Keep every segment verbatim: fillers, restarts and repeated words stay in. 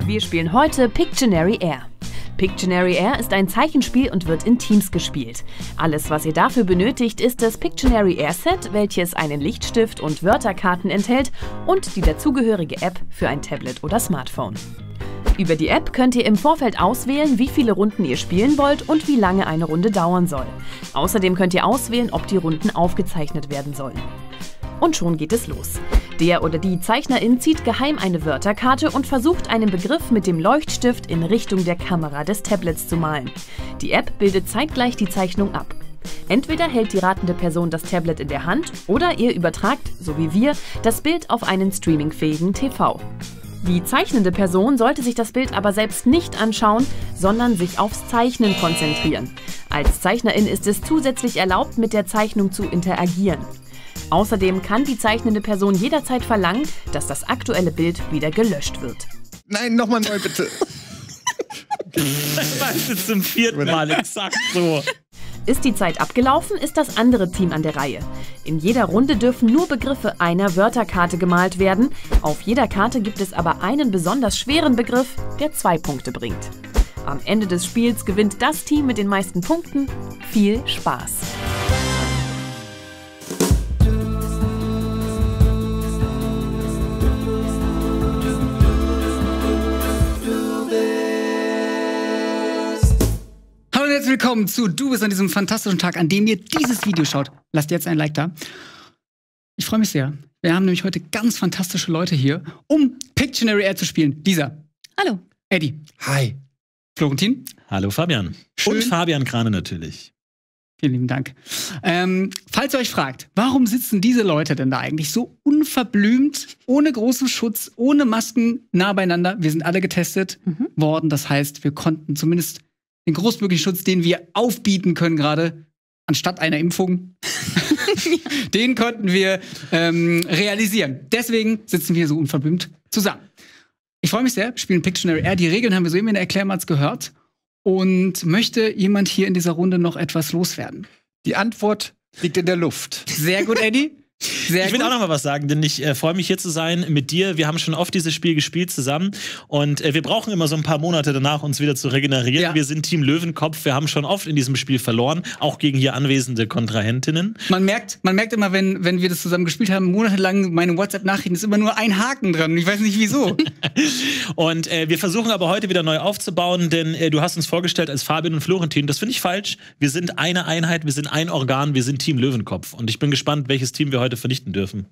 Wir spielen heute Pictionary Air. Pictionary Air ist ein Zeichenspiel und wird in Teams gespielt. Alles, was ihr dafür benötigt, ist das Pictionary Air Set, welches einen Lichtstift und Wörterkarten enthält und die dazugehörige App für ein Tablet oder Smartphone. Über die App könnt ihr im Vorfeld auswählen, wie viele Runden ihr spielen wollt und wie lange eine Runde dauern soll. Außerdem könnt ihr auswählen, ob die Runden aufgezeichnet werden sollen. Und schon geht es los. Der oder die Zeichnerin zieht geheim eine Wörterkarte und versucht, einen Begriff mit dem Leuchtstift in Richtung der Kamera des Tablets zu malen. Die App bildet zeitgleich die Zeichnung ab. Entweder hält die ratende Person das Tablet in der Hand oder ihr übertragt, so wie wir, das Bild auf einen streamingfähigen T V. Die zeichnende Person sollte sich das Bild aber selbst nicht anschauen, sondern sich aufs Zeichnen konzentrieren. Als Zeichnerin ist es zusätzlich erlaubt, mit der Zeichnung zu interagieren. Außerdem kann die zeichnende Person jederzeit verlangen, dass das aktuelle Bild wieder gelöscht wird. Nein, nochmal neu, bitte. Das ist zum vierten Mal exakt so. Ist die Zeit abgelaufen, ist das andere Team an der Reihe. In jeder Runde dürfen nur Begriffe einer Wörterkarte gemalt werden. Auf jeder Karte gibt es aber einen besonders schweren Begriff, der zwei Punkte bringt. Am Ende des Spiels gewinnt das Team mit den meisten Punkten. Viel Spaß! Herzlich willkommen zu Du bist an diesem fantastischen Tag, an dem ihr dieses Video schaut. Lasst jetzt ein Like da. Ich freue mich sehr. Wir haben nämlich heute ganz fantastische Leute hier, um Pictionary Air zu spielen. Lisa. Hallo. Eddie. Hi. Florentin. Hallo Fabian. Schön. Und Fabian Krane natürlich. Vielen lieben Dank. Ähm, falls ihr euch fragt, warum sitzen diese Leute denn da eigentlich so unverblümt, ohne großen Schutz, ohne Masken, nah beieinander? Wir sind alle getestet mhm. worden. Das heißt, wir konnten zumindest den großmöglichen Schutz, den wir aufbieten können gerade, anstatt einer Impfung, den konnten wir ähm, realisieren. Deswegen sitzen wir so unverblümt zusammen. Ich freue mich sehr, wir spielen Pictionary Air. Die Regeln haben wir soeben in der Erklärmatz gehört. Und möchte jemand hier in dieser Runde noch etwas loswerden? Die Antwort liegt in der Luft. Sehr gut, Eddie. Sehr ich will gut. auch noch mal was sagen, denn ich äh, freue mich hier zu sein mit dir. Wir haben schon oft dieses Spiel gespielt zusammen und äh, wir brauchen immer so ein paar Monate danach, uns wieder zu regenerieren. Ja. Wir sind Team Löwenkopf. Wir haben schon oft in diesem Spiel verloren, auch gegen hier anwesende Kontrahentinnen. Man merkt, man merkt immer, wenn, wenn wir das zusammen gespielt haben, monatelang meine WhatsApp-Nachrichten ist immer nur ein Haken dran. Ich weiß nicht wieso. Und äh, wir versuchen aber heute wieder neu aufzubauen, denn äh, du hast uns vorgestellt als Fabian und Florentin. Das finde ich falsch. Wir sind eine Einheit, wir sind ein Organ, wir sind Team Löwenkopf. Und ich bin gespannt, welches Team wir heute vernichten dürfen.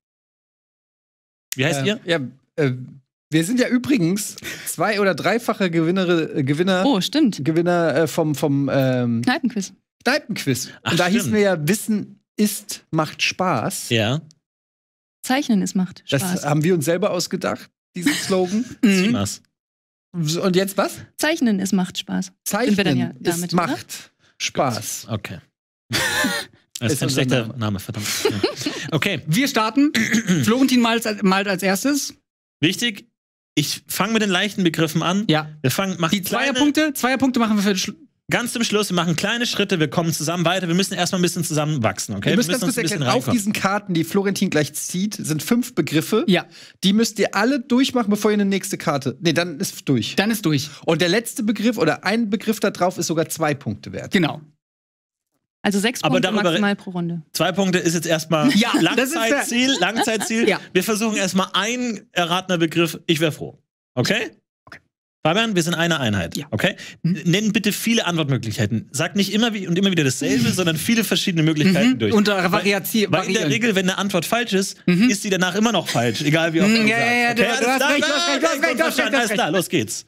Wie heißt äh, ihr? Ja, äh, wir sind ja übrigens zwei- oder dreifache Gewinner, äh, Gewinner, oh, stimmt. Gewinner äh, vom, vom ähm, Kneipenquiz. Kneipenquiz. Ach, Und da stimmt. hießen wir ja, Wissen ist, macht Spaß. Ja. Zeichnen ist macht Spaß. Das haben wir uns selber ausgedacht, diesen Slogan. Mhm. Was? Und jetzt was? Zeichnen ist macht Spaß. Zeichnen wir dann ja damit, ist macht Spaß. Okay. Das ist ein schlechter Name, Name verdammt. Ja. Okay. Wir starten. Florentin malt, malt als erstes. Wichtig, ich fange mit den leichten Begriffen an. Ja. Wir fangen, machen Die Zweierpunkte, Zweierpunkte machen wir für den Schluss. Ganz zum Schluss, wir machen kleine Schritte, wir kommen zusammen weiter. Wir müssen erstmal ein bisschen zusammen wachsen, okay? Wir müssen, wir müssen das kurz erklären. Auf diesen Karten, die Florentin gleich zieht, sind fünf Begriffe. Ja. Die müsst ihr alle durchmachen, bevor ihr eine nächste Karte. Nee, dann ist durch. Dann ist durch. Und der letzte Begriff oder ein Begriff da drauf ist sogar zwei Punkte wert. Genau. Also sechs Aber Punkte darüber- maximal pro Runde. Zwei Punkte ist jetzt erstmal Ja, das ist ja- Langzeitziel. Langzeitziel. Ja. Wir versuchen erstmal ein erratener Begriff. Ich wäre froh. Okay? Okay. Fabian, wir sind eine Einheit. Ja. Okay? Mhm. Nenn bitte viele Antwortmöglichkeiten. Sag nicht immer wie und immer wieder dasselbe, sondern viele verschiedene Möglichkeiten Mhm. durch. Unter Variation. Weil in der Regel, wenn eine Antwort falsch ist, Mhm. ist sie danach immer noch falsch. Egal wie oft Mhm, du ja, sagst. ja, ja, du- Okay, du alles hast klar? recht, du hast recht, du hast Okay, recht, du hast recht, verstanden. du hast Alles klar, los geht's.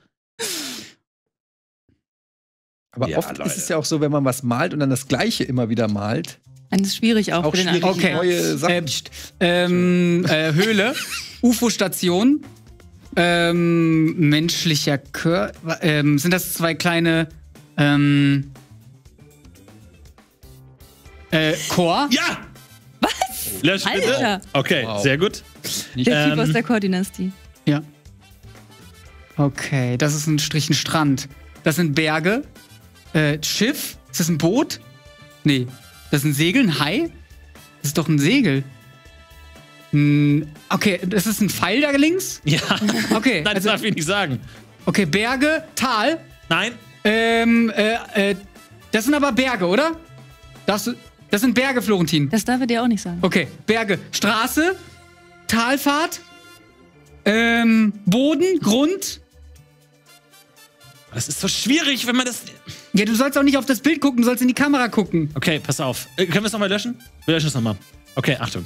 Aber Ja, oft Leute. ist es ja auch so, wenn man was malt und dann das Gleiche immer wieder malt. Das ist schwierig auch, Auch für den schwierig, Anfänger. neue Sachen. Äh, pst. ähm, äh, Höhle, U F O-Station, ähm, menschlicher Körper. Ähm, sind das zwei kleine ähm, äh, Chor? Ja! Was? Lösch bitte. Alter. Okay, Wow. sehr gut. Der Typ Ähm, aus der Chor-Dynastie. Ja. Okay, das ist ein Strich, ein Strand. Das sind Berge. Äh, Schiff? Ist das ein Boot? Nee. Das ist ein Segel, ein Hai? Das ist doch ein Segel. Hm, okay, das ist ein Pfeil da links? Ja. Okay, Nein, das also, darf ich nicht sagen. okay, Berge, Tal. Nein. Ähm, äh, äh, das sind aber Berge, oder? Das, das sind Berge, Florentin. Das darf er dir auch nicht sagen. Okay, Berge, Straße, Talfahrt, ähm, Boden, Grund. Das ist so schwierig, wenn man das. Ja, du sollst auch nicht auf das Bild gucken, du sollst in die Kamera gucken. Okay, pass auf. Äh, können wir es nochmal löschen? Wir löschen es nochmal. Okay, Achtung.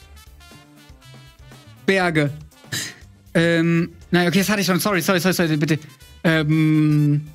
Berge. ähm, nein, okay, das hatte ich schon. Sorry, sorry, sorry, sorry, bitte. Ähm.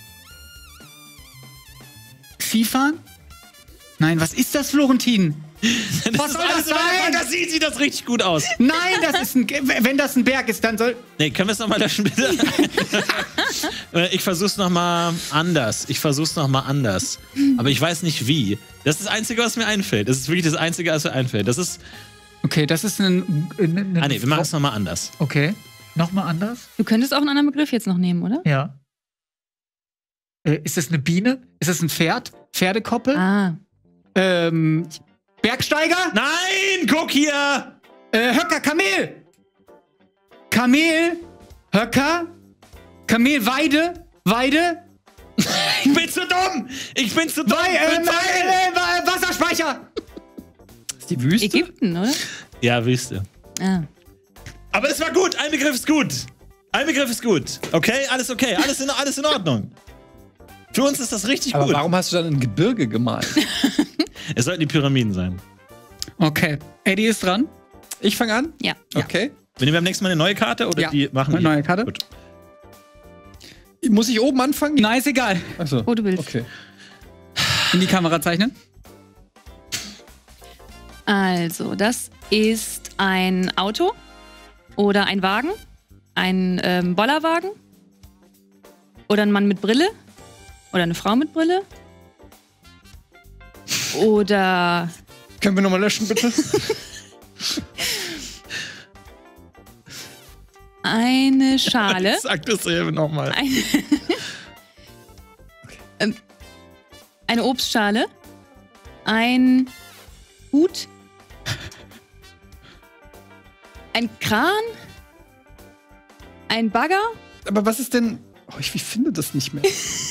Skifahren? Nein, was ist das, Florentin? Das Was ist soll alles das in meiner sein? Fantasie sieht das richtig gut aus. Nein, das ist ein. Wenn das ein Berg ist, dann soll. Nee, können wir es nochmal löschen, bitte? Äh, ich versuch's nochmal anders. Ich versuch's nochmal anders. Aber ich weiß nicht wie. Das ist das Einzige, was mir einfällt. Das ist wirklich das Einzige, was mir einfällt. Das ist. Okay, das ist ein. ein, ein Ah, nee, wir machen es nochmal anders. Okay. Nochmal anders? Du könntest auch einen anderen Begriff jetzt noch nehmen, oder? Ja. Äh, ist das eine Biene? Ist das ein Pferd? Pferdekoppel? Ah. Ähm. Bergsteiger? Nein, guck hier! Äh, Höcker, Kamel! Kamel? Höcker? Kamel, Weide? Weide? Ich bin zu dumm! Ich bin zu dumm! Wei äh, Mit Pfeilen! äh, äh, Wasserspeicher! Ist die Wüste? Ägypten, oder? Ja, Wüste. Ah. Aber das war gut. Ein Begriff ist gut. Ein Begriff ist gut. Okay, alles okay. Alles in, alles in Ordnung. Für uns ist das richtig Aber gut. warum hast du dann ein Gebirge gemalt? Es sollten die Pyramiden sein. Okay. Eddie ist dran. Ich fange an? Ja. Okay. Wir nehmen beim nächsten Mal eine neue Karte oder Ja. die machen Eine die? neue Karte. Gut. Muss ich oben anfangen? Nein, ist egal. Achso. Wo du willst. Okay. In die Kamera zeichnen. Also, das ist ein Auto oder ein Wagen, ein ähm, Bollerwagen oder ein Mann mit Brille oder eine Frau mit Brille oder Können wir nochmal löschen, bitte? eine Schale. Sag dasselbe nochmal. Eine, ähm, eine Obstschale, ein Hut, ein Kran, ein Bagger, Aber was ist denn. Oh, ich, ich finde das nicht mehr.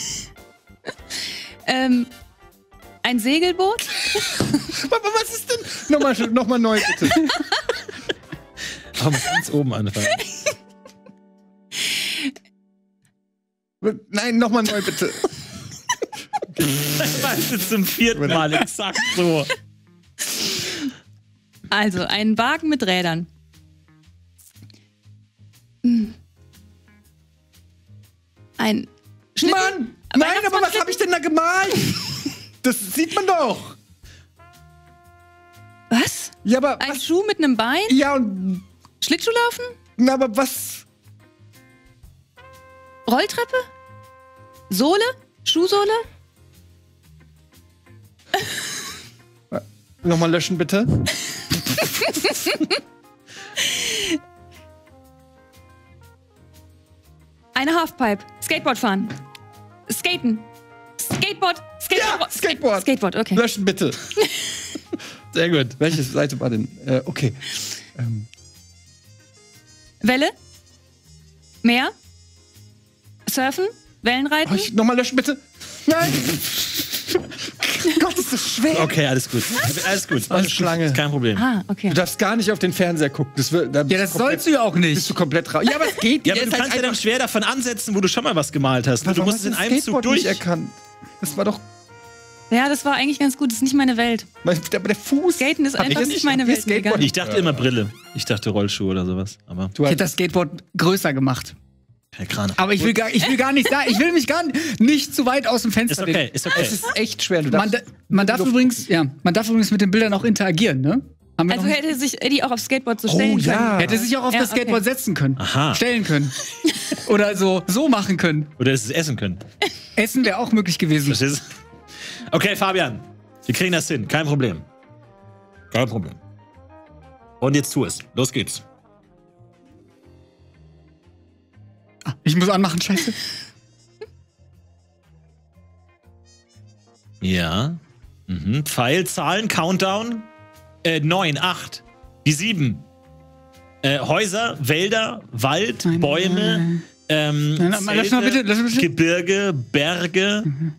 ähm, ein Segelboot, Aber was ist denn. Nochmal noch mal neu, bitte. Aber muss ganz oben anfangen. Nein, nochmal neu, bitte. Das war jetzt zum vierten Mal exakt so. also ein Wagen mit Rädern. Ein Schlitten. Mann! Nein, aber was habe ich denn da gemalt? Das sieht man doch. Was? Ja, aber. Ein Was? Schuh mit einem Bein? Ja, und. Schlittschuhlaufen? Na, aber was. Rolltreppe? Sohle? Schuhsohle? Nochmal löschen, bitte. Eine Halfpipe. Skateboard fahren. Skaten. Skateboard. Skateboard. Ja, Skateboard. Skateboard, okay. Löschen, bitte. Sehr gut. Welche Seite war denn? Äh, okay. Ähm, Welle. Meer. Surfen. Wellenreiten. oh, ich, nochmal löschen, bitte. Nein! Gott, ist das schwer. Okay, alles gut. Alles gut. Eine Schlange. Kein Problem. Ah, okay. Du darfst gar nicht auf den Fernseher gucken. Das wird, da bist Ja, das du komplett- sollst du ja auch Bist nicht. du komplett raus. Ja, aber es geht. Ja, aber Jetzt du halt kannst ja dann einfach- schwer davon ansetzen, wo du schon mal was gemalt hast. Du Warum musst es hast in du einem das Zug Skateboard durch. nicht erkannt. Das war doch. Ja, das war eigentlich ganz gut. Das ist nicht meine Welt. Mein, der, der Fuß. Skaten ist Hab ich einfach das nicht nicht- meine hab ich Welt. Skateboard Mega. Ich dachte immer Brille. Ich dachte Rollschuh oder sowas. Aber Du Ich hast, hätte das Skateboard größer gemacht. Herr Kraner. Aber ich will gar, ich will gar nicht sagen, ich will mich gar nicht zu weit aus dem Fenster Ist okay, lehnen. ist okay. es ist echt schwer. Du Man, darfst, da, man, darf Luft übrigens, ja, man darf übrigens mit den Bildern auch interagieren, ne? Haben wir Also noch hätte sich Eddie auch aufs Skateboard so Oh, stellen ja. können. Hätte sich auch auf Ja, das Skateboard okay. setzen können. Aha. Stellen können. Oder so, so machen können. Oder es essen können. Essen wäre auch möglich gewesen. Verstehst du? Okay, Fabian. Wir kriegen das hin. Kein Problem. Kein Problem. Und jetzt tu es. Los geht's. Ah, ich muss anmachen, scheiße. Ja. Mhm. Pfeil, Zahlen, Countdown. Äh, neun, acht. Die sieben. Äh, Häuser, Wälder, Wald, Nein, Bäume, nein, ähm, Nein, nein, lass mal Zelte, bitte, lass mal bitte. Gebirge, Berge. Mhm.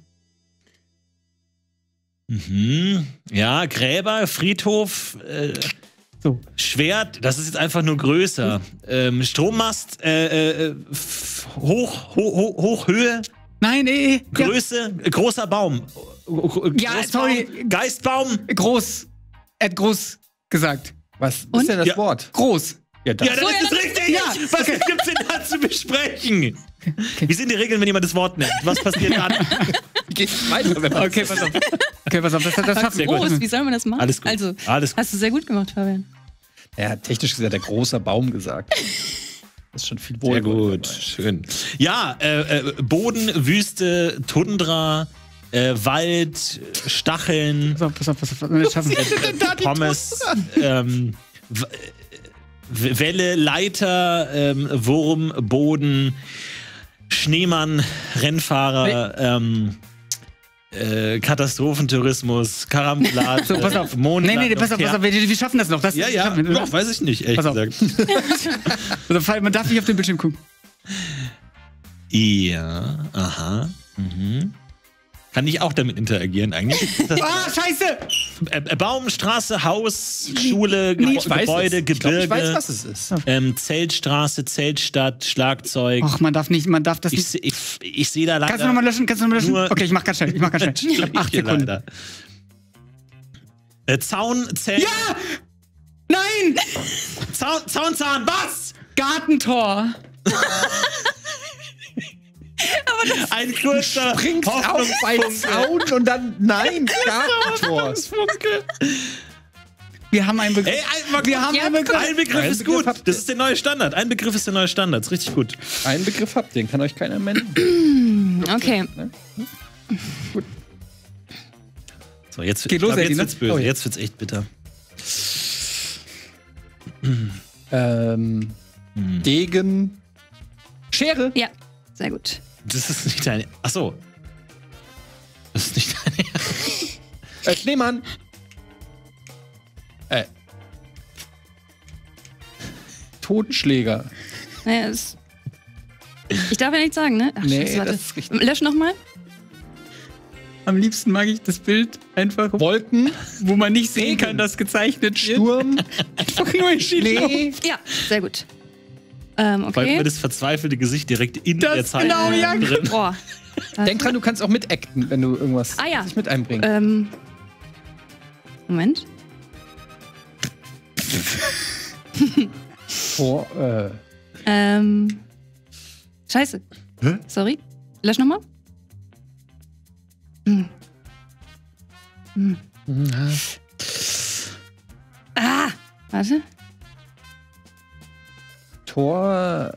Mhm. Ja, Gräber, Friedhof, äh, So. Schwert, das ist jetzt einfach nur größer. Ähm, Strommast, äh, äh, f- hoch, ho, ho, Hochhöhe, Nein, eh, eh. Ja. Größe, äh, großer Baum. Ja, Großbaum, sorry. Geistbaum. Groß. Er hat groß gesagt. Was Und? ist denn das Ja. Wort? Groß. Ja, das Ja, dann So, ist ja, es dann- richtig. ja, Was okay. gibt's denn da zu besprechen? Wie sind die Regeln, wenn jemand das Wort nennt? Was passiert dann? geht weiter, wenn man Okay, pass auf. Okay, pass auf, das, das schaffen wir. Groß, wie soll man das machen? Alles gut. Also, Alles gut. hast du sehr gut gemacht, Fabian. Er hat technisch gesagt, der großer Baum gesagt. Das ist schon viel Sehr Wohlwollen gut, dabei. schön. Ja, äh, äh, Boden, Wüste, Tundra, äh, Wald, Stacheln, Pass auf, pass auf, pass auf. Das schaffen wir. Pommes, ähm, W- W- Welle, Leiter, ähm, Wurm, Boden, Schneemann, Rennfahrer, ähm, äh, Katastrophentourismus, Karambolage, So, pass auf. Mondland. Nee, nee, pass auf, pass auf. Wir, wir schaffen das noch. Das Ja, ja, schaffen wir, noch, weiß ich nicht, ehrlich Pass auf. gesagt. Also, man darf nicht auf den Bildschirm gucken. Ja, aha. Mhm. Kann ich auch damit interagieren eigentlich? Das, Ah, scheiße! äh, äh, Baum, Straße, Haus, Schule, Ge Ich weiß Gebäude, es. Ich glaub, Gebirge, ich weiß, was es ist. ähm, Zeltstraße, Zeltstadt, Schlagzeug. Ach, man darf nicht, man darf das Ich, nicht. se- ich, ich sehe da leider... Kannst du nochmal löschen? Kannst du nochmal löschen? nur- Okay, ich mach ganz schnell. Ich mach ganz schnell. Ich hab acht Hier Sekunden. leider. Äh, Zaun, Zelt, Ja! Nein! Zaun, Zaunzahn, was? Gartentor! Ein kurzer Bringt auf ein Zaun und dann, nein, Gartentor. Wir haben einen Begriff. Ey, ein, Wir haben Ja, einen Begriff. ein Begriff Ein ist Begriff gut. habt ihr. Das ist der neue Standard. Ein Begriff ist der neue Standard. Ist richtig gut. Einen Begriff habt, den kann euch keiner nennen. Okay. So, jetzt, Geht los, ich glaub, Eddie, jetzt ne? wird's böse. Oh ja. Jetzt wird's echt bitter. Ähm, Degen. Schere. Ja, sehr gut. Das ist nicht deine. Ach so. Das ist nicht deine. Äh, Schneemann. Äh. Totenschläger. Naja, es ich darf ja nichts sagen, ne? Ach, Nee, Scheiße, warte. das ist richtig. Lösch nochmal. Am liebsten mag ich das Bild einfach, Wolken. wo man nicht sehen Regen. kann, dass gezeichnet wird. Sturm. Einfach nur ein Schnee. Ja, sehr gut. Ähm, Vor allem okay. immer das verzweifelte Gesicht direkt in Das der Zeichnung genau, ja. drin. Boah. Denk dran, du kannst auch mit acten, wenn du irgendwas Ah, ja. sich mit einbringst. Ähm. Moment. Vor, äh, Ähm. Scheiße. Hä? Sorry. Lösch nochmal. Hm. Hm. Ah! Warte. Tor.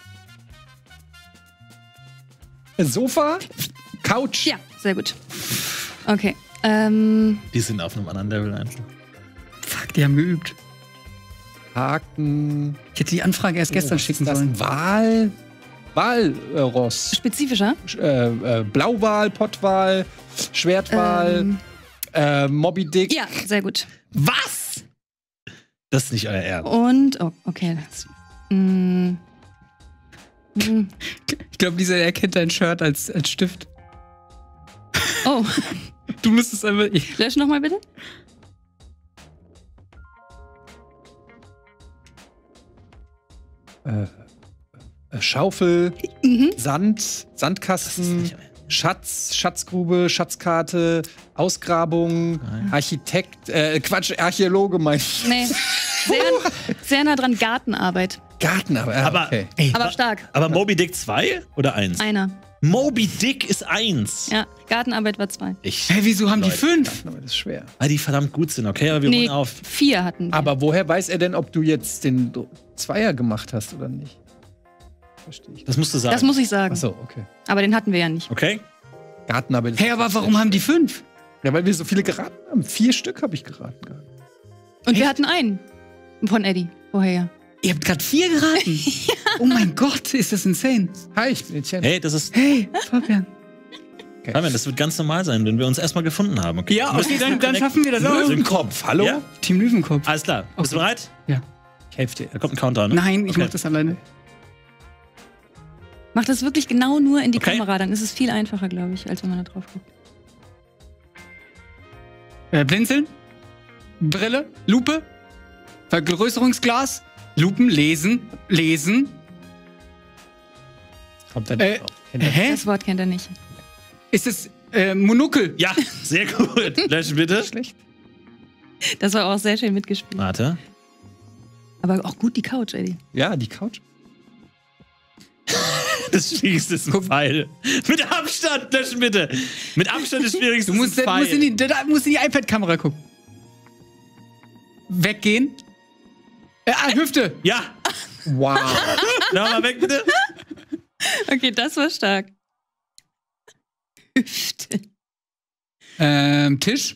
Sofa. Couch. Ja, sehr gut. Okay. Ähm. Die sind auf einem anderen Level einfach. Fuck, die haben geübt. Haken. Ich hätte die Anfrage erst gestern Was schicken ist das? sollen. Wal. Walross. Spezifischer. Äh, äh, Blauwal, Pottwal, Schwertwal, Ähm, äh, Moby Dick. ja, sehr gut. Was? Das ist nicht euer Ernst. Und. Oh, okay. Hm. Hm. Ich glaube, dieser erkennt dein Shirt als, als Stift. Oh, Du müsstest einfach. lösch nochmal bitte. Äh, äh, Schaufel, Mhm. Sand, Das ist Sandkasten, nicht euer Ernst. Schatz, Schatzgrube, Schatzkarte, Ausgrabung, Nein. Architekt, äh, Quatsch, Archäologe mein ich. Nee. Sehr, sehr nah dran Gartenarbeit. Garten, aber, ja, Aber- okay. Aber stark. Aber Moby Dick zwei oder eins? Einer. Moby Dick ist eins. Ja, Gartenarbeit war zwei. Ich, Hey, wieso haben die Leute. fünf? Garten, aber das ist schwer. weil die verdammt gut sind, okay? Aber wir Nee, wollen auf. vier hatten wir. Aber woher weiß er denn, ob du jetzt den Zweier gemacht hast oder nicht? Verstehe ich. Das musst du sagen. das muss ich sagen. Achso, okay. Aber den hatten wir ja nicht. Okay? Gartenarbeit ist Hey, aber warum haben die fünf? Ja, weil wir so viele geraten haben. Vier Stück habe ich geraten gehabt. Und wir Echt? hatten einen. Von Eddie. Vorher. Ihr habt gerade vier geraten. Oh mein Gott, ist das insane. Hi, ich bin Etienne. Hey, das ist. Hey, Fabian. Fabian, das wird ganz normal sein, wenn wir uns erstmal gefunden haben. Okay? Ja, Wir müssen okay, dann, uns dann direkt- schaffen wir das auch. Löwenkopf, hallo? Ja? Team Löwenkopf. Alles klar. Bist du Okay. bereit? Ja. Ich helfe dir. Da kommt ein Countdown. Ne? Nein, ich Okay. mach das alleine. Mach das wirklich genau nur in die Okay. Kamera, dann ist es viel einfacher, glaube ich, als wenn man da drauf guckt. Äh, blinzeln, Brille, Lupe, Vergrößerungsglas, Lupen, lesen, lesen. Kommt dann Äh, auch. Kennt ihr? Hä? Das Wort kennt er nicht. Ist es äh, Monokel? Ja, sehr gut. Löschen bitte. Schlecht. Das war auch sehr schön mitgespielt. Warte. Aber auch gut die Couch, Eddie. Ja, die Couch. Das Schwierigste ist ein Pfeil. Mit Abstand, löschen bitte. Mit Abstand ist schwierig. Du musst, du musst in die, da musst in die iPad-Kamera gucken. Weggehen. Äh, ah, Hüfte. Ja, Wow. nochmal weg bitte. Okay, das war stark. Hüfte. Ähm, Tisch.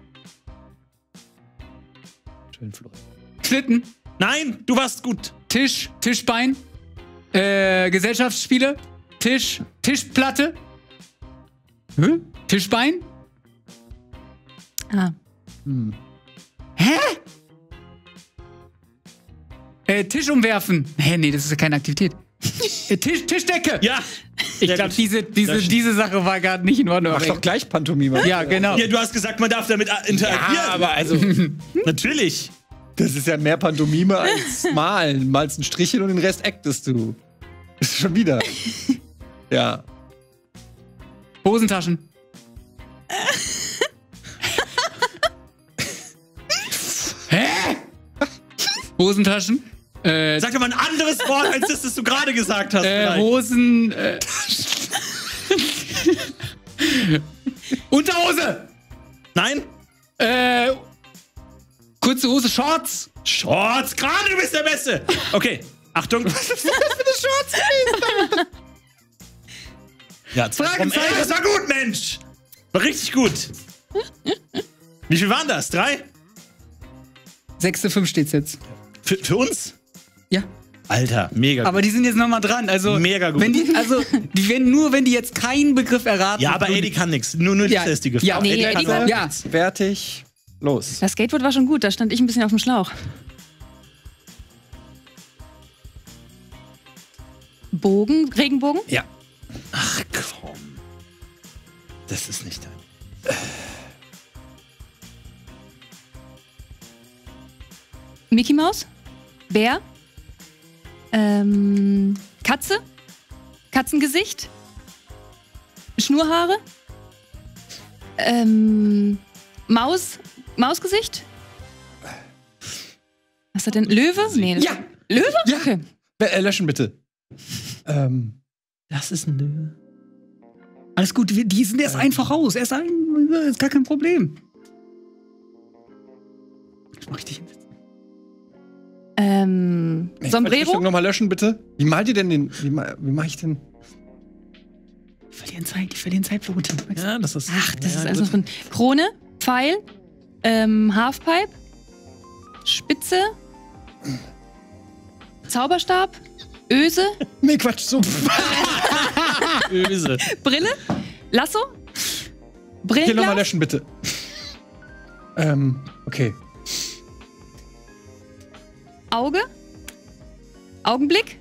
Schön, Florian. Schlitten. Nein, du warst gut. Tisch. Tischbein. Äh, Gesellschaftsspiele. Tisch. Tischplatte. Hä? Tischbein. Ah. Hm. Hä? Äh, Tisch umwerfen. Hä, nee, das ist ja keine Aktivität. äh, Tisch, Tischdecke. Ja. Ich Sehr glaube, gut. diese, diese, Löschen. diese Sache war gerade nicht in Ordnung. Mach doch gleich Pantomime. Ja, genau. Ja, du hast gesagt, man darf damit interagieren. Ja, aber also, Natürlich. das ist ja mehr Pantomime als Malen. Malst ein Strichchen und den Rest actest du. Das ist schon wieder. Ja. Hosentaschen. Hä? Hosentaschen. Äh, Sag doch mal ein anderes Wort als das, das du gerade gesagt hast. äh, vielleicht. Hosen. Äh, Unterhose. Nein? Äh, kurze Hose, Shorts. Shorts, gerade du bist der Beste. Okay, Achtung. Was ist das für eine Shorts? Ja, zwei vom Fragezeichen. Ey, das war gut, Mensch. War richtig gut. Wie viel waren das? Drei? sechs zu fünf steht's jetzt. Für, für uns? Ja. Alter, mega gut. Aber die sind jetzt nochmal dran. Also, Mega gut. Wenn die, also, die werden nur, wenn die jetzt keinen Begriff erraten. Ja, aber Eddie kann nichts. Nur, nur Ja, das ist die Gefahr. ja, Nee, Eddie Eddie kann kann- Ja. Fertig. Los. Das Skateboard war schon gut, da stand ich ein bisschen auf dem Schlauch. Bogen, Regenbogen? Ja. Ach komm. Das ist nicht dein. Mickey Maus? Bär? Ähm, Katze? Katzengesicht? Schnurhaare? Ähm, Maus? Mausgesicht? Was hat denn? Löwe? Nee. das- Ja. Löwe? Ja. Okay. Äh, löschen bitte. Ähm. Das ist ein Löwe. Alles gut, wir- die sind erst einfach raus. Erst ein, ist gar kein Problem. Das mach ich dich. Ähm, Sombrero? Nochmal löschen bitte. Wie malt ihr denn den? Wie, ma- wie mach ich denn? Die verlieren Zeit, die verlieren Zeit, Florentin. Ja, das ist. Ach, das ja, ist alles noch drin. Krone? Pfeil? Ähm, Halfpipe? Spitze? Zauberstab? Öse? Nee, Quatsch, so. böse. Brille? Lasso? Hier nochmal Brillenglas? löschen bitte. ähm, okay. Auge? Augenblick?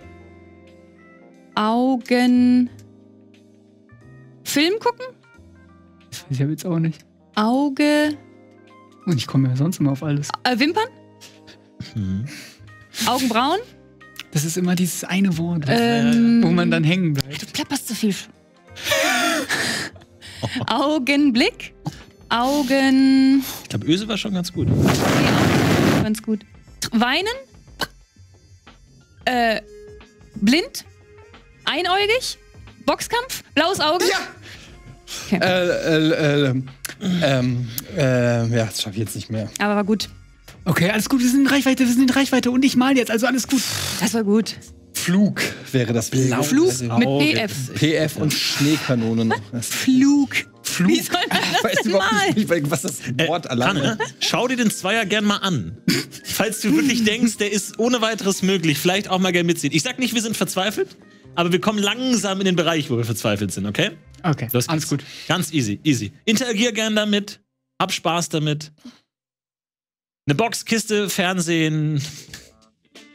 Augen... Film gucken? Das weiß ich ja jetzt auch nicht. Auge... Und ich komme ja sonst immer auf alles. Äh, Wimpern? Mhm. Augenbrauen? Das ist immer dieses eine Wort, Ähm, wo man dann hängen bleibt. Du plapperst zu viel. Augenblick? Augen... Ich glaube, Öse war schon ganz gut. Nee, auch ganz gut. Weinen? Äh, blind? Einäugig? Boxkampf? Blaues Auge? Ja! Okay. Äh, äh, äh, ähm, äh, ja, das schaffe ich jetzt nicht mehr. Aber war gut. Okay, alles gut, wir sind in Reichweite, wir sind in Reichweite und ich mal jetzt, also alles gut. Das war gut. Flug wäre das. Blau. Flug mit Auge. P F. P F und Schneekanone noch. Das Flug. Flug. Wie soll man Ich das weiß denn überhaupt malen? nicht, was das Wort alleine Kanne, schau dir den Zweier gern mal an. Falls du wirklich denkst, der ist ohne weiteres möglich, vielleicht auch mal gern mitziehen. Ich sag nicht, wir sind verzweifelt, aber wir kommen langsam in den Bereich, wo wir verzweifelt sind, okay? Okay, Los alles geht's. gut. Ganz easy, easy. Interagier gern damit, hab Spaß damit. Eine Box, Kiste, Fernsehen,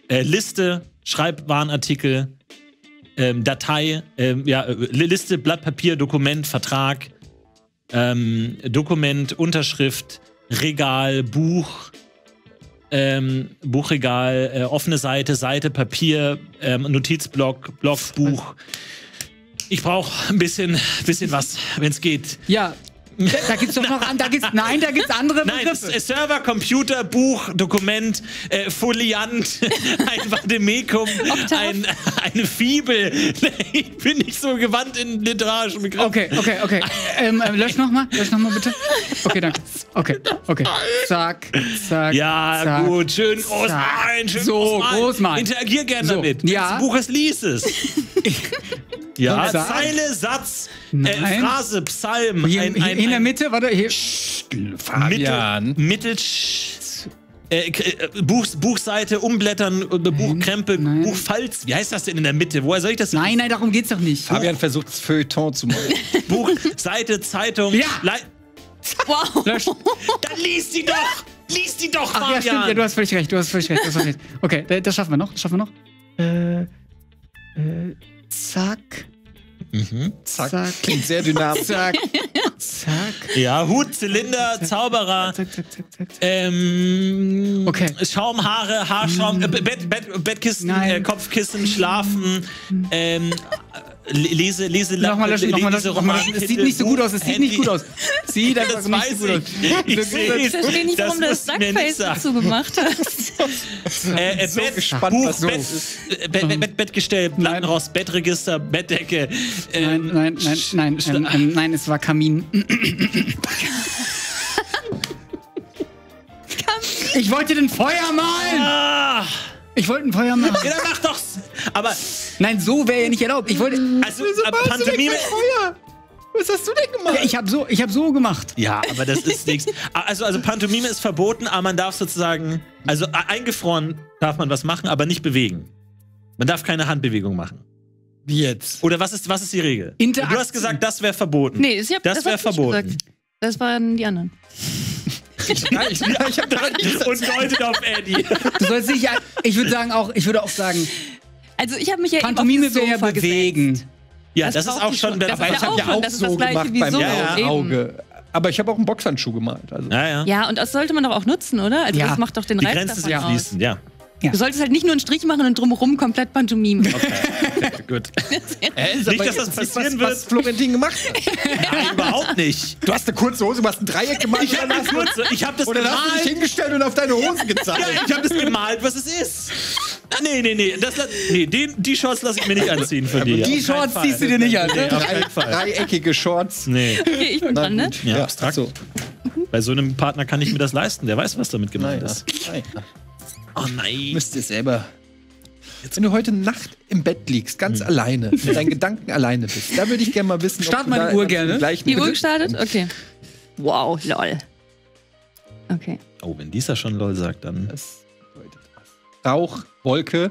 äh, Liste, Schreibwarenartikel, ähm, Datei, ähm, ja, äh, Liste, Blatt Papier, Dokument, Vertrag, ähm, Dokument, Unterschrift, Regal, Buch, ähm, Buchregal, äh, offene Seite, Seite, Papier, ähm, Notizblock, Block, Buch. Ich brauche ein bisschen, bisschen was, wenn es geht. Ja. Da, da gibt's doch noch an, da gibt's, nein, da gibt's andere Nein, Begriffe. es- Server, Computer, Buch, Dokument, äh, Foliant, ein Vademekum, ein, eine Fibel. Ich bin nicht so gewandt in literarischen Begriffen. Okay, okay, okay. Ähm, ähm, lösch nochmal, lösch nochmal bitte. Okay, danke. Okay, okay. Zack, zack. Ja, zack. gut, schön groß zack. malen, schön So, groß malen. groß malen. Interagier gerne So, damit. ja. Das Buch ist, lies es. Ja, Sag. Zeile, Satz, äh, Nein. Phrase, Psalm. Hier, ein, hier ein, in der ein Mitte, warte, hier. Fabian. Mittel, Mittel äh, K- äh, Buch, Buchseite, umblättern, äh, Buchkrempel, nein. Buchfalz. Wie heißt das denn in der Mitte? Woher soll ich das? Nein, nein, darum geht's doch nicht. Fabian versucht das Feuilleton zu machen. Buch, Seite, Zeitung. Ja. Lei- Wow. Lösch. Dann lies die doch! Lies die doch, Ach ja, Fabian! stimmt, ja, du hast völlig recht, du hast völlig recht, du hast völlig recht. Okay, da- das schaffen wir noch, das schaffen wir noch. Äh, äh, zack, Mhm. Zack. Zack. Klingt sehr dynamisch. zack, zack, Ja, Hut, Zylinder, Zauberer, zack, zack, zack, zack. ähm, Okay. Schaumhaare, Haarschaum, äh, Bett, Bett, Bettkissen, Nein. äh, Kopfkissen, Schlafen, ähm, Lese, Lese, Nochmal löschen, nochmal löschen, nochmal löschen. Es sieht nicht so gut aus, es sieht nicht gut aus. Sieht einfach Das nicht weiß so gut aus. ich. Ich sehe Ich es. verstehe nicht, warum du das musst du mir nicht Duckface sagen. dazu gemacht hast. Äh, äh, so Bett, gespannt, Buch, was Bett, los ist. äh, Bett, Bett, Bett, Bettgestell, Plattenrost, Bettregister, Bettdecke. ähm, Nein, nein, nein, nein, ähm, ähm, nein, es war Kamin. Ich wollte den Feuer malen! Ah, Ich wollte ein Feuer malen. ja, dann mach doch's. Aber, Nein, so wäre ja nicht erlaubt. Ich wollte. also, aber Pantomime. Feuer? Was hast du denn gemacht? Ja, ich habe so, ich hab so gemacht. Ja, aber das ist nichts. Also, also Pantomime ist verboten, aber man darf sozusagen, also e- eingefroren darf man was machen, aber nicht bewegen. Man darf keine Handbewegung machen. Wie jetzt? Oder was ist, was ist die Regel? Interaktion. Du hast gesagt, das wäre verboten. Nee, ich hab, Das das wär hab ich verboten. gesagt. Das waren die anderen. Ja, ich, ja, ich hab daran nichts Und deutet auf Eddie. Du sollst nicht. Ich würde sagen auch, ich würde auch sagen, Also ich habe mich ja Pantomime eben auf wäre das ja Sofa bewegen. gesetzt. Ja, Das das, ist braucht auch die schon. schon. Der Das Aber ist ich ja habe ja Aufwand, auch das ist so das Gleiche gemacht wie beim so ja, eben. Auge. Aber ich habe auch einen Boxhandschuh gemalt. Also. ja, ja. Ja, und das sollte man doch auch nutzen, oder? Also Ja. das macht doch den Die Reiz Grenzen davon sind aus. fließend, ja. Du solltest halt nicht nur einen Strich machen und drumherum komplett Pantomime. Okay, gut. Äh, Nicht, dass das passieren wird. Was Florentin gemacht hat. Nein, überhaupt nicht. Du hast eine kurze Hose, du hast ein Dreieck gemalt. Ich habe das, kurz, ich hab das Oder hast du dich gemalt. hingestellt und auf deine Hose gezeigt? Ja, ich habe das gemalt, was es ist. Ah, nee, nee, nee. Das, la- nee den, die Shorts lasse ich mir nicht anziehen von dir. Die Auf keinen Shorts Fall. ziehst du dir nicht an. Nee, Ne? auf keinen Fall. Dreieckige Shorts. Nee. Okay, ich bin Na dran, ne? gut. Ja, abstrakt. So. Bei so einem Partner kann ich mir das leisten. Der weiß, was damit gemeint Nein, ist. nein. Oh nein. Müsst ihr selber. Wenn du heute Nacht im Bett liegst, ganz alleine, mit deinen Gedanken alleine bist, da würde ich gerne mal wissen, Start ob du meine da Uhr gerne. gleich Die mit- Uhr gestartet? Okay. Wow, lol. Okay. Oh, wenn dieser schon LOL sagt, dann. Das bedeutet was. Rauch, Wolke.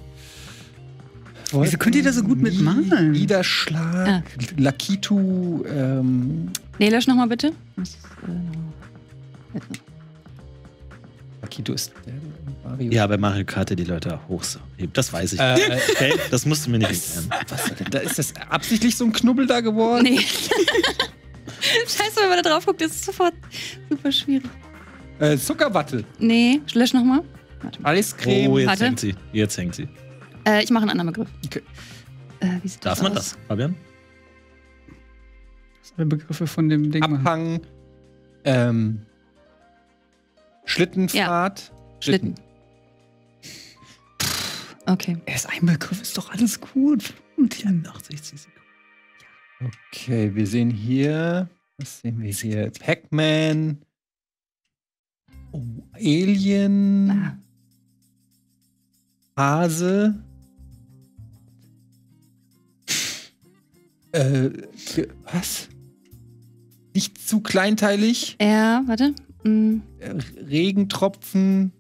Wieso könnt ihr da so gut mit malen? Niederschlag, Ah. Lakitu, ähm, Nee, lösch nochmal bitte. Das ist, äh, Lakitu ist der Mario. Ja, bei Mario Kart die Leute hochhebt. Das weiß ich. Äh, Okay, das musst du mir nicht erklären. was, da ist das absichtlich so ein Knubbel da geworden? Nee. Scheiße, wenn man da drauf guckt, ist es sofort super schwierig. Äh, Zuckerwatte, Nee, lösch nochmal. Eiscreme. Oh, jetzt Warte. hängt sie. Jetzt hängt sie. Äh, ich mache einen anderen Begriff. Okay. Äh, wie sieht Darf das man aus? das, Fabian? Alle Begriffe von dem Ding. machen. Abhang, ähm, Schlittenfahrt. Schlitten. Okay. Erst ein Begriff ist doch alles gut. Und hier achtzig Sekunden. Okay, wir sehen hier, was sehen wir hier? Pac-Man, oh, Alien, Ah. Hase, äh, ge- was? Nicht zu kleinteilig, Ja, warte. Mm, äh, Regentropfen.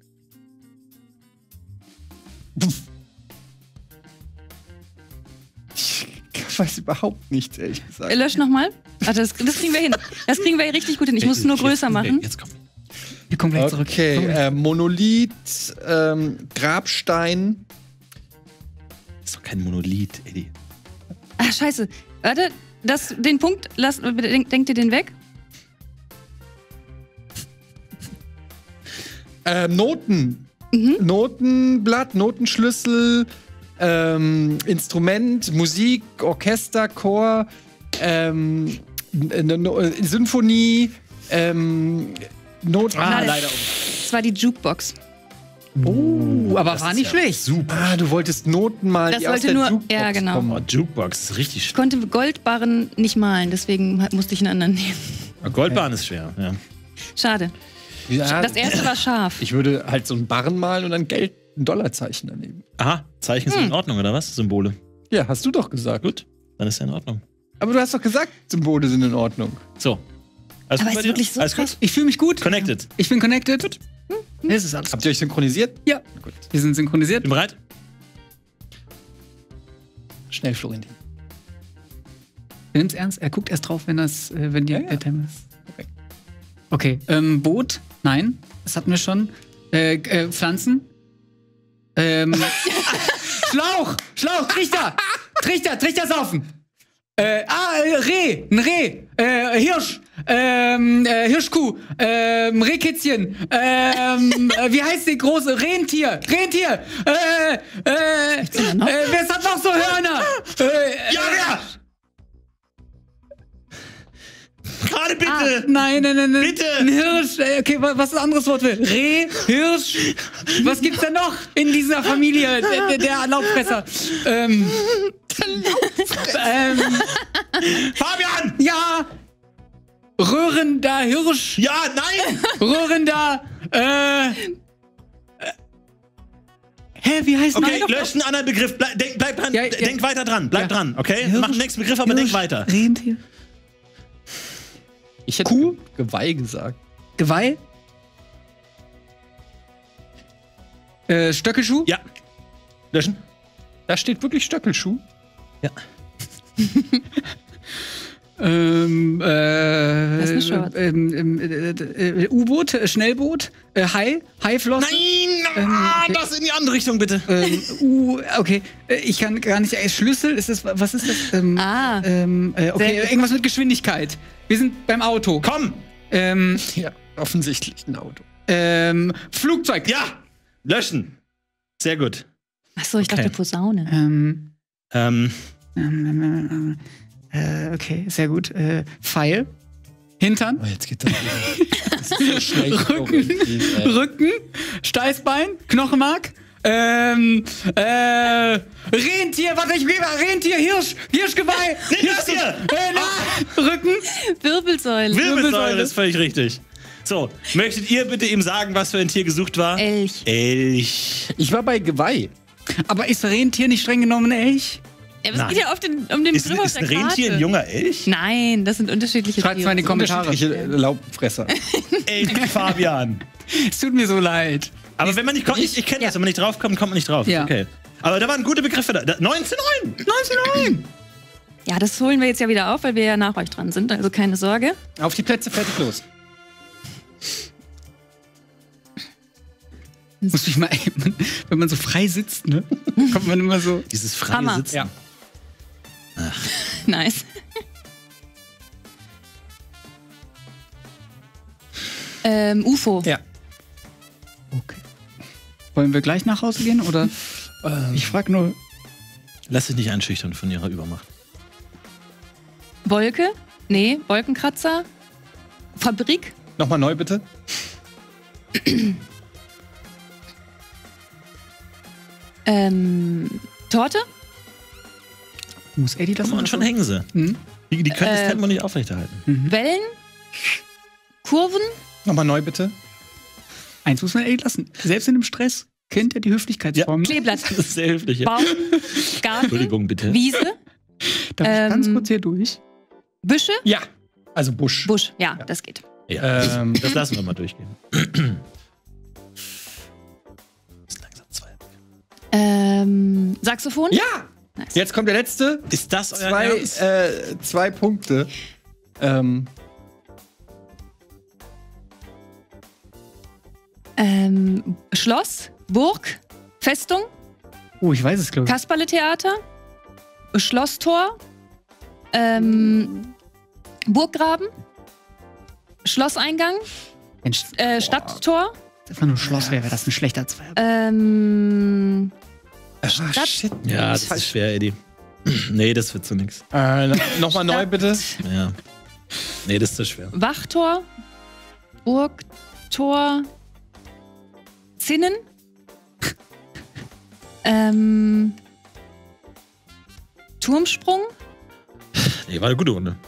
Ich weiß überhaupt nichts, ehrlich gesagt. äh, lösch nochmal. Warte, das, das kriegen wir hin. Das kriegen wir richtig gut hin. Ich muss es nur größer machen. Jetzt komm. Wir kommen gleich zurück. Okay, Komm gleich. äh, Monolith, ähm, Grabstein. Das ist doch kein Monolith, Eddie. Ah, scheiße. Warte, das, den Punkt, lasst, denk, denkt ihr den weg? Ähm, Noten. Mhm. Notenblatt, Notenschlüssel, ähm, Instrument, Musik, Orchester, Chor, ähm, ne, ne, Symphonie, ähm, Not. Ah, das- leider. Das war die Jukebox. Oh, aber das war ist nicht ja schlecht. Super. Ah, du wolltest Noten malen, Das die aus sollte der nur- Jukebox ja, genau. kommen. Oh, Jukebox ist richtig Ich schwer. konnte Goldbarren nicht malen, deswegen musste ich einen anderen nehmen. Goldbahn ist schwer, ja. Schade. Ja, Das erste war scharf. ich würde halt so einen Barren malen und dann Geld, ein Dollarzeichen daneben. Aha, Zeichen sind in Ordnung, oder was? Symbole. Ja, hast du doch gesagt. Gut, dann ist ja in Ordnung. Aber du hast doch gesagt, Symbole sind in Ordnung. So. Alles Aber gut ist bei dir? wirklich so Alles krass? gut? Ich fühle mich gut. Connected. Ich bin connected. Gut. Das ist alles. Habt ihr euch synchronisiert? Ja, Gut. wir sind synchronisiert. Bin bereit? Schnell, Florentin. Er nimmt's ernst. Er guckt erst drauf, wenn das, äh, wenn die Ja, ja. der Timer ist. Okay. Okay. Ähm, Boot? Nein. Das hatten wir schon. Äh, äh, Pflanzen? Ähm, Schlauch! Schlauch! Trichter! Trichter! Trichter saufen! Äh, ah, äh, Reh! Ein Reh! Äh, Hirsch! Ähm, äh, Hirschkuh! Ähm, Rehkitzchen! Ähm, äh, wie heißt die große? Rentier! Rentier! Äh, äh, äh, wer hat noch so Hörner? Äh, Ja, ja! Gerade bitte! Ah, nein, nein, nein, nein. Bitte! Ein Hirsch. Äh, Okay, wa- was ist ein anderes Wort für? Reh, Hirsch. Was gibt's denn noch in dieser Familie? Der, der, der Laubfresser. Ähm, ähm, Fabian! ja. Röhrender Hirsch. Ja, nein! Röhrender. Äh. äh, Hä, wie heißt Okay, Nein, lösch einen anderen Begriff. Bleib, denk, bleib dran. Ja, ja. Denk weiter dran. Bleib Ja. dran, okay? Hirsch, Mach den nächsten Begriff, aber denk Hirsch, weiter. Rentier. Ich hätte Kuh? Geweih gesagt. Geweih. Äh, Stöckelschuh. Ja. Löschen. Da steht wirklich Stöckelschuh. Ähm, äh, Das ist eine Short. ähm, ähm, äh, äh, U-Boot, äh, Schnellboot, äh, Hai, Haiflosse. Nein! Ähm, Ah, okay. das in die andere Richtung, bitte. Ähm, U, okay, äh, ich kann gar nicht. Äh, Schlüssel, ist das, was ist das? Ähm, Ah. ähm, äh, okay, Sehr gut. irgendwas mit Geschwindigkeit. Wir sind beim Auto. Komm! Ähm, Ja, offensichtlich ein Auto. ähm, Flugzeug. Ja! Löschen. Sehr gut. Achso, ich Okay. dachte Posaune. Ähm, Ähm, ähm, ähm, ähm, äh, okay, sehr gut. Äh, Pfeil. Hintern. Oh, jetzt geht das wieder. Das ist so schlecht. Rücken. Florentin, ey. Rücken, Steißbein, Knochenmark, ähm, äh, Rentier, warte, ich gebe Rentier, Hirsch, Hirschgeweih, Rentier! äh, na, Rücken, Wirbelsäule. Wirbelsäule ist völlig richtig. So, möchtet ihr bitte ihm sagen, was für ein Tier gesucht war? Elch. Elch. Ich war bei Geweih. aber ist Rentier nicht streng genommen ein Elch? Ja, es Nein. geht ja auf den, um den Ist, Begriff auf ist der ein Rentier Karte. ein junger Elch? Nein, das sind unterschiedliche Schreibt's mal in die Tiere. Kommentare. Unterschiedliche Laubfresser. Ey, Fabian. Es tut mir so leid. Aber wenn man nicht kommt, ich, ich kenne das, wenn man nicht draufkommt, kommt man nicht drauf. Ja. Okay. Aber da waren gute Begriffe da. da neunzehn neun. neunzehn neun. Ja, das holen wir jetzt ja wieder auf, weil wir ja nach euch dran sind. Also keine Sorge. Auf die Plätze, fertig, los. Muss ich mal, wenn man so frei sitzt, ne, kommt man immer so. Dieses freie Hammer. Sitzen. Ja. Nice. ähm, U F O. Ja. Okay. Wollen wir gleich nach Hause gehen oder? Ähm, Ich frage nur. Lass dich nicht einschüchtern von ihrer Übermacht. Wolke? Nee, Wolkenkratzer. Fabrik? Nochmal neu, bitte. Ähm, Torte? Muss Eddie das Guck mal, und machen? schon hängen sie. Hm? Die, die können das Äh, Tempo nicht aufrechterhalten. Wellen? Kurven? Nochmal neu, bitte. Eins muss man Eddie lassen. Selbst in dem Stress kennt er die Höflichkeitsform. Kleeblatt? Das ist sehr höflich. Ja. Baum? Garten? Entschuldigung, bitte. Wiese? Darf ich ganz Ähm, kurz hier durch? Büsche? Ja. Also Busch. Busch, ja, das geht. Ja, Ähm, das lassen wir mal durchgehen. Ist langsam zwei. Ähm, Saxophon? Ja! Nice. Jetzt kommt der letzte. Ist das euer Zwei, Ernst? äh, zwei Punkte. Ähm, Ähm, Schloss, Burg, Festung, Oh, ich weiß es, glaube ich. Kasperle-Theater, Schlosstor, ähm, Burggraben, Schlosseingang, Mensch, äh, Stadttor, wenn das nur Schloss wäre, wäre das ein schlechter Zweifel. ähm, Ah, Stadt- shit. Ja, das ist schwer, Eddie. Nee, das wird so nix. Äh, no- Nochmal neu, Stadt- bitte. Ja. Nee, das ist zu schwer. Wachtor, Burgtor, Zinnen, ähm, Turmsprung, Nee, war eine gute Runde.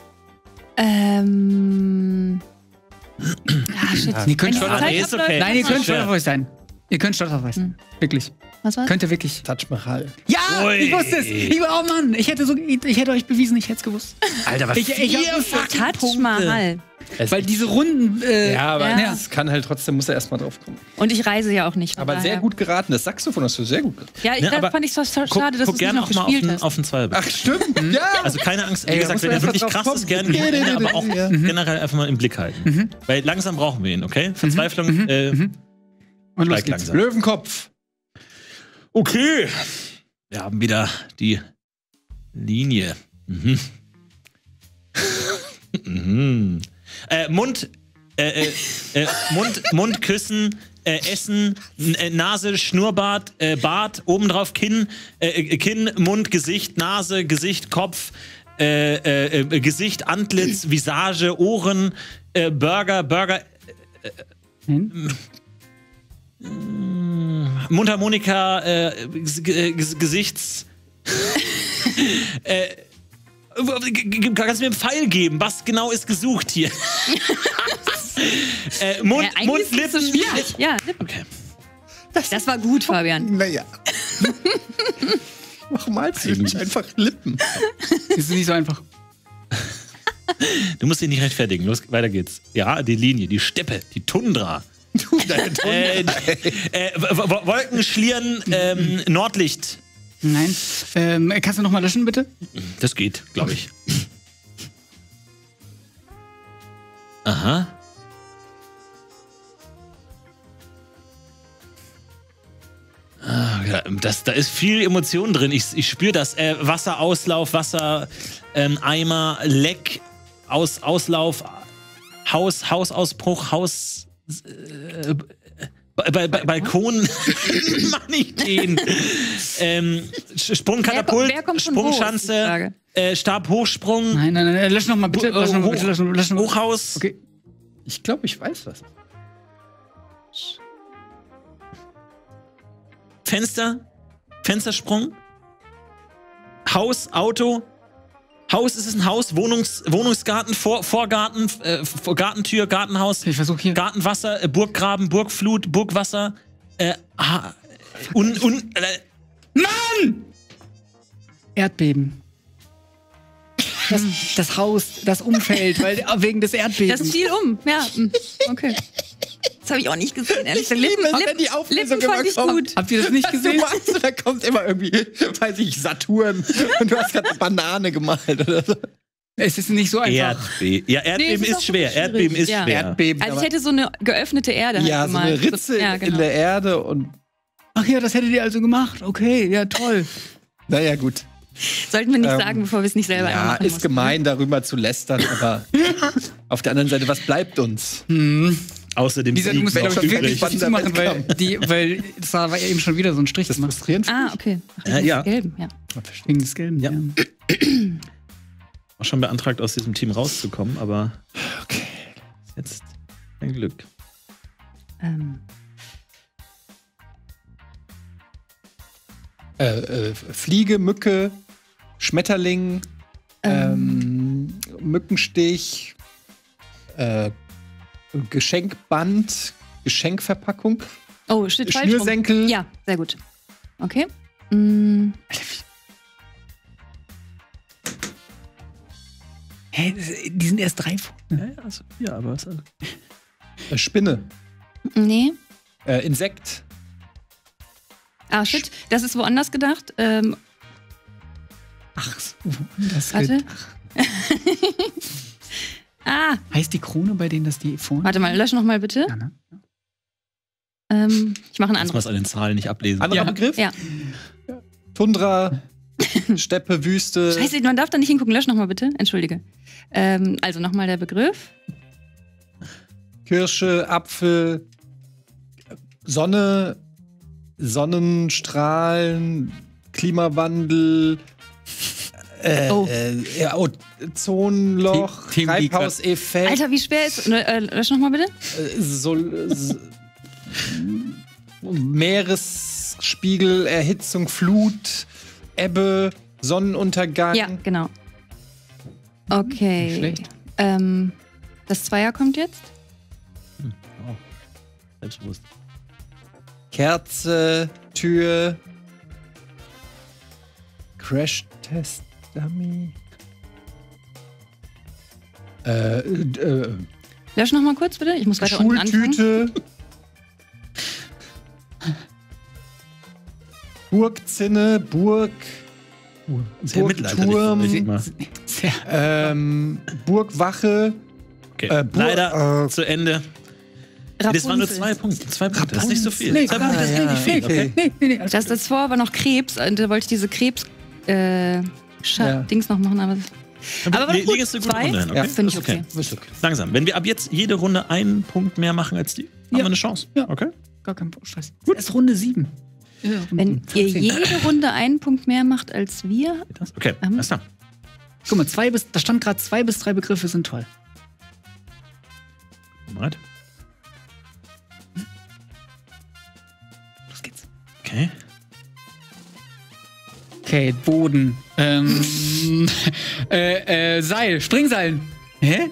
ähm, ah, shit. Nee, könnt Wenn schon- die Zeit Nee, ist abläuft, okay. Nein, ihr dann- könnt schwer. stolz auf euch sein. Ihr könnt stolz auf euch sein. Wirklich. Was war's? Könnt ihr wirklich. Taj Mahal. Ja, Ui. ich wusste es. Ich, oh Mann, ich hätte, so, ich hätte euch bewiesen, ich hätte es gewusst. Alter, was Ich, ich hab, Taj Mahal. weil diese Runden. Äh, Ja, aber Ja. es kann halt trotzdem, muss er erstmal drauf kommen. Und ich reise ja auch nicht. von Aber daher. sehr gut geraten. Das Saxophon hast du sehr gut geraten. Ja, ich Ne, da aber fand ich es so schade, Guck, dass du guck es nicht gerne noch auch mal auf gespielt den, hast. auf den Zweierbeck. Ach, stimmt. Ja. Also keine Angst, wie Ey, da gesagt, muss wenn man er wirklich einfach krass drauf ist, gerne kommen. gegen ihn, aber auch Ja. generell einfach mal im Blick halten. Weil langsam brauchen wir ihn, okay? Verzweiflung, äh, Und los steigt geht's. langsam. Löwenkopf. Okay. Wir haben wieder die Linie. Mhm. mhm. Äh, Mund, äh, äh, äh, Mund, Mund küssen, äh, Essen, N äh, Nase, Schnurrbart, äh, Bart, obendrauf Kinn, äh, äh, Kinn, Mund, Gesicht, Nase, Gesicht, Kopf, äh, äh, äh, Gesicht, Antlitz, Visage, Ohren, äh, Burger, Burger, Hm? Mundharmonika, äh, Ges- Ges- Gesichts. äh, g- g- kannst du mir einen Pfeil geben? Was genau ist gesucht hier? äh, Mund, Ja, eigentlich Mund, ist es so Lippen. schwierig. Ja, Lippen. Okay. Das war gut, Fabian. Naja. Warum malst du nicht einfach Lippen? Ist nicht so einfach. Du musst dich nicht rechtfertigen. Los, weiter geht's. Ja, die Linie, die Steppe, die Tundra. Du, deine Äh, äh, W- W- Wolken, Schlieren, ähm, Nordlicht. Nein. Ähm, kannst du noch mal löschen, bitte? Das geht, glaube ich. Aha. Ah, ja, das, da ist viel Emotion drin. Ich, ich spüre das. Äh, Wasserauslauf, Wasser, ähm, Eimer, Leck, Aus, Auslauf, Haus, Hausausbruch, Haus. Äh, ba ba ba Balkon. Mach nicht den. ähm, Sprungkatapult, Wer, wer kommt von wo, ist die Sprungschanze, Frage. äh, Stabhochsprung, Nein, nein, nein. Lösch noch mal bitte. Lösch noch mal bitte. Lösch noch, lösch noch mal. Hochhaus. Okay. Ich glaube, ich weiß was. Fenster, Fenstersprung, Haus, Auto, Haus, ist es ein Haus, Wohnungs, Wohnungsgarten, Vor, Vorgarten, äh, Vor- Gartentür, Gartenhaus, Ich versuche hier. Gartenwasser, äh, Burggraben, Burgflut, Burgwasser, äh, ah, un, un, äh, Erdbeben. Das, das Haus, das Umfeld, weil wegen des Erdbebens. Das fiel um. Ja, mm, okay. Das habe ich auch nicht gesehen, ehrlich gesagt. Lippen, liebe es, wenn Lippen, die Auflösung Lippen fand immer ich kommt. gut. Habt ihr das nicht Du gesehen? meinst, da kommt immer irgendwie, weiß ich, Saturn. Und du hast gerade eine Banane gemalt oder so. Es ist nicht so einfach. Erdbeben. Ja, Erdbeben Nee, es ist ist, auch schwer. schwierig. Erdbeben ist Ja. schwer. Erdbeben. Also ich aber- hätte so eine geöffnete Erde halt ja, so gemalt. eine Ritze ja, in genau. der Erde und Ach ja, das hättet ihr also gemacht. Okay, ja, toll. naja, gut. Sollten wir nicht Ähm, sagen, bevor wir es nicht selber Ja, machen ist mussten. gemein, darüber zu lästern, aber auf der anderen Seite, was bleibt uns? Außer dem Lisa, du Sieg musst noch doch schon wirklich übrig. spannend. was zumachen, weil, Wettkampf. die, weil das war eben schon wieder so ein Strich Das gemacht. frustrierend. Ah, okay. Ach, Ja, wegen ja. des Gelben, ja. Wegen des Gelben. Ja. Ja. Auch schon beantragt, aus diesem Team rauszukommen, aber Okay. jetzt ein Glück. Ähm, Äh, äh, Fliege, Mücke, Schmetterling, ähm, Mückenstich, äh, Geschenkband, Geschenkverpackung, oh, steht falsch rum. Schnürsenkel. Ja, sehr gut. Okay. Mm, Hä, das- die sind erst drei vor. Ja, ja, also, ja aber was äh, Spinne, nee. äh, Insekt, Ah, shit. Das ist woanders gedacht. Ähm, Ach, so, das warte. geht. Ah, Heißt die Krone bei denen, dass die vorne? warte mal, lösch noch mal bitte. Ja, ne? Ähm, ich mache einen Kannst du anderen. was an den Zahlen nicht ablesen? Anderer Ja. Begriff? Ja. Tundra, Steppe, Wüste. Scheiße, man darf da nicht hingucken. Lösch nochmal bitte. Entschuldige. Ähm, also nochmal der Begriff. Kirsche, Apfel, Sonne, Sonnenstrahlen, Klimawandel, äh, Oh. äh, ja, Ozonloch, Team- Team Treibhauseffekt, Alter, wie schwer ist. Äh, lösch nochmal bitte. äh, Sol s- Meeresspiegel, Erhitzung, Flut, Ebbe, Sonnenuntergang. Ja, genau. Okay. Nicht schlecht. Ähm, das Zweier kommt jetzt. Oh. Selbstbewusst. Kerze, Tür, Crash-Test-Dummy. Äh, äh, Lösch nochmal kurz bitte. Ich muss weiter unten anfangen. Schultüte. Burgzinne, Burg, Sehr mittelalterlich. Burgturm, finde ich immer. Sehr. ähm, Burgwache. Okay. Äh, Bur- Leider äh, zu Ende. Das waren nur Rapunzel. zwei Punkte. Zwei Punkte. Das ist nicht so viel. Nee, zwei gar Punkte nicht. ist ja. nicht viel. Okay. Nee, nee, nee. alles Das, gut. das vor war noch Krebs. Und da wollte ich diese Krebs äh, Scha- Ja. Dings noch machen, aber. Aber war Le- doch gut. legst du gut Zwei? Runde hin, okay? Ja, Finde ich Okay. okay. Langsam. Wenn wir ab jetzt jede Runde einen Punkt mehr machen als die, haben Ja. wir eine Chance. Ja. Okay? Gar kein Stress. Gut. Das ist Runde sieben. Ja, Runde Wenn sieben. ihr vierzehn. jede Runde einen Punkt mehr macht als wir. Geht das? Okay, Ähm. alles klar. Guck mal, zwei bis, da stand gerade zwei bis drei Begriffe sind toll. Bereit? Los geht's. Okay. Okay, Boden. Ähm, äh, äh, Seil, Springseilen. Hä?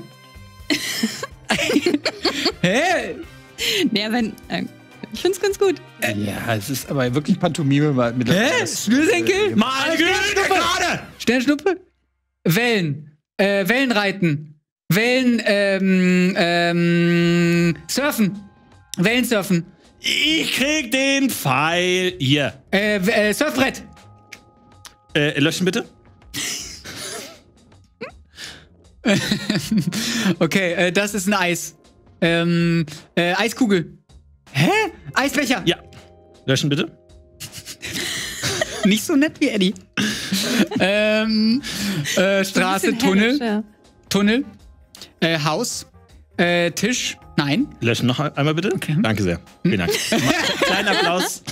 Hä? Ja, wenn. Äh, ich find's ganz gut. Ja, es ist aber wirklich Pantomime mal mit Hä? Schnürsenkel? Mal gerade! Sternschnuppe? Wellen. Äh, Wellenreiten. Wellen, ähm, ähm, Surfen. Wellensurfen. Ich krieg den Pfeil. Hier. Äh, w- äh, Surfbrett. Äh, löschen bitte. Okay, äh, das ist ein Eis. Ähm, äh, Eiskugel. Hä? Eisbecher. Ja. Löschen bitte. Nicht so nett wie Eddie. ähm, äh, Straße, Ein bisschen Tunnel. hellisch, ja. Tunnel. Äh, Haus. Äh, Tisch. Nein. Löschen noch einmal bitte. Okay. Danke sehr. Vielen Dank. Kleinen Applaus.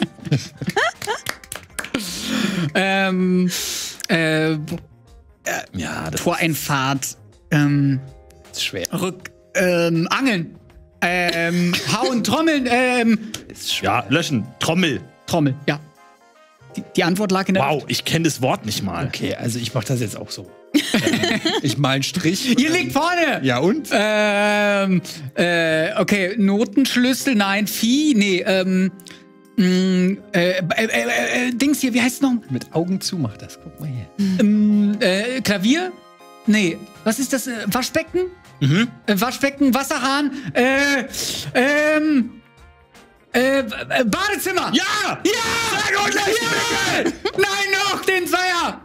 Ähm, äh, Ja, das Toreinfahrt. Ähm, ist schwer. Rück. Ähm, Angeln. Ähm, Hauen, Trommeln. Ähm, Ist schwer. Ja, löschen. Trommel. Trommel. Ja. Die, die Antwort lag in der Wow, ich kenne das Wort nicht mal. Okay, also ich mach das jetzt auch so. Ich mal einen Strich. Ihr liegt vorne! Ja, und? Ähm, äh, okay, Notenschlüssel, nein, Vieh, nee, ähm, mh, äh, äh, äh, äh, Dings hier, wie heißt es noch? Mit Augen zu macht das. Guck mal hier. Ähm, äh, Klavier? Nee, was ist das? Äh, Waschbecken? Mhm. Äh, Waschbecken, Wasserhahn, äh, ähm, äh, äh, Badezimmer! Ja! Ja! Sehr gut, ja! Nein, noch den Zweier!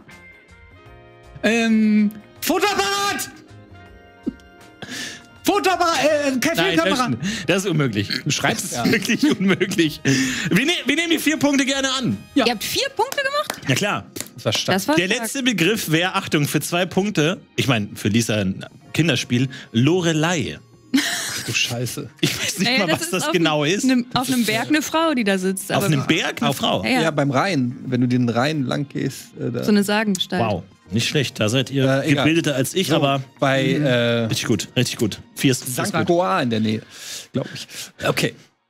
Ähm, Fotoapparat! Fotoapparat, äh, kein Nein, Filmkamera. löschen. Das ist unmöglich. Du schreibst es wirklich unmöglich. Wir, ne wir nehmen die vier Punkte gerne an. Ja. Ihr habt vier Punkte gemacht? Ja klar. Das war stark. Das war Der stark. letzte Begriff wäre, Achtung, für zwei Punkte, ich meine, für Lisa ein Kinderspiel, Lorelei. Du Scheiße. Ich weiß nicht Naja, mal, was ist das auf genau einem- ist. einem- auf einem Berg eine Frau, die da sitzt. Auf aber einem Berg eine Frau. Ja. Ja. beim Rhein. Wenn du den Rhein lang gehst. Äh, da. So eine Sagengestalt. Wow, nicht schlecht. Da seid ihr Äh, egal. gebildeter als ich, So, aber bei äh, richtig gut, richtig gut. Vier ist, vier ist Sankt gut. Goa in der Nähe, glaube ich. Okay.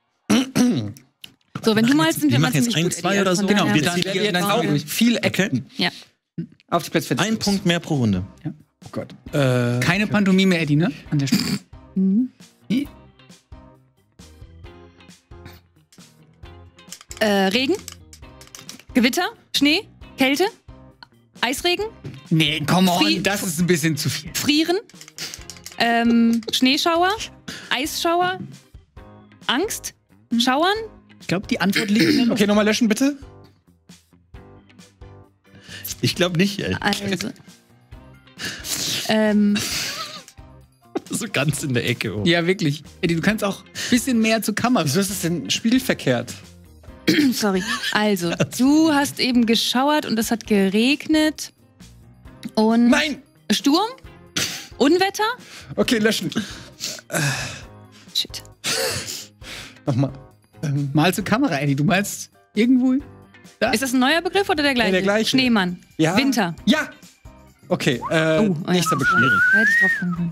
So, wenn du malst, sind wir wir mal machen jetzt ziemlich ein, gut. zwei Eddie. oder Also so. von Genau, daher- wir dann- ziehen wir- dann Auch auch viel Ecken. Ja. Auf die Plätze. Ein Punkt mehr pro Runde. Oh Gott. Äh, Keine Pantomime, Eddie, ne? An der Stelle. Mhm. Äh, Regen, Gewitter, Schnee, Kälte, Eisregen, Nee, come Fri- on, das ist ein bisschen zu viel. Frieren, ähm, Schneeschauer, Eisschauer, Angst, Schauern, Ich glaube, die Antwort liegt in der Luft. okay, nochmal löschen, bitte. Ich glaube nicht, ey. also. ähm, so ganz in der Ecke. Oh. Ja, wirklich. Eddie, du kannst auch ein bisschen mehr zur Kamera. Wieso ist das denn spiegelverkehrt? Sorry. Also, du hast eben geschauert und es hat geregnet. Und Nein! Sturm? Unwetter? Okay, löschen. Shit. Nochmal. Ähm, Mal zur Kamera, Eddie. Du meinst irgendwo. Da? Ist das ein neuer Begriff oder der gleiche? der gleiche. Schneemann. ja. Winter. Ja! Okay, äh, Oh, oh nächster ja. Begriff. Da hätte ich drauf kommen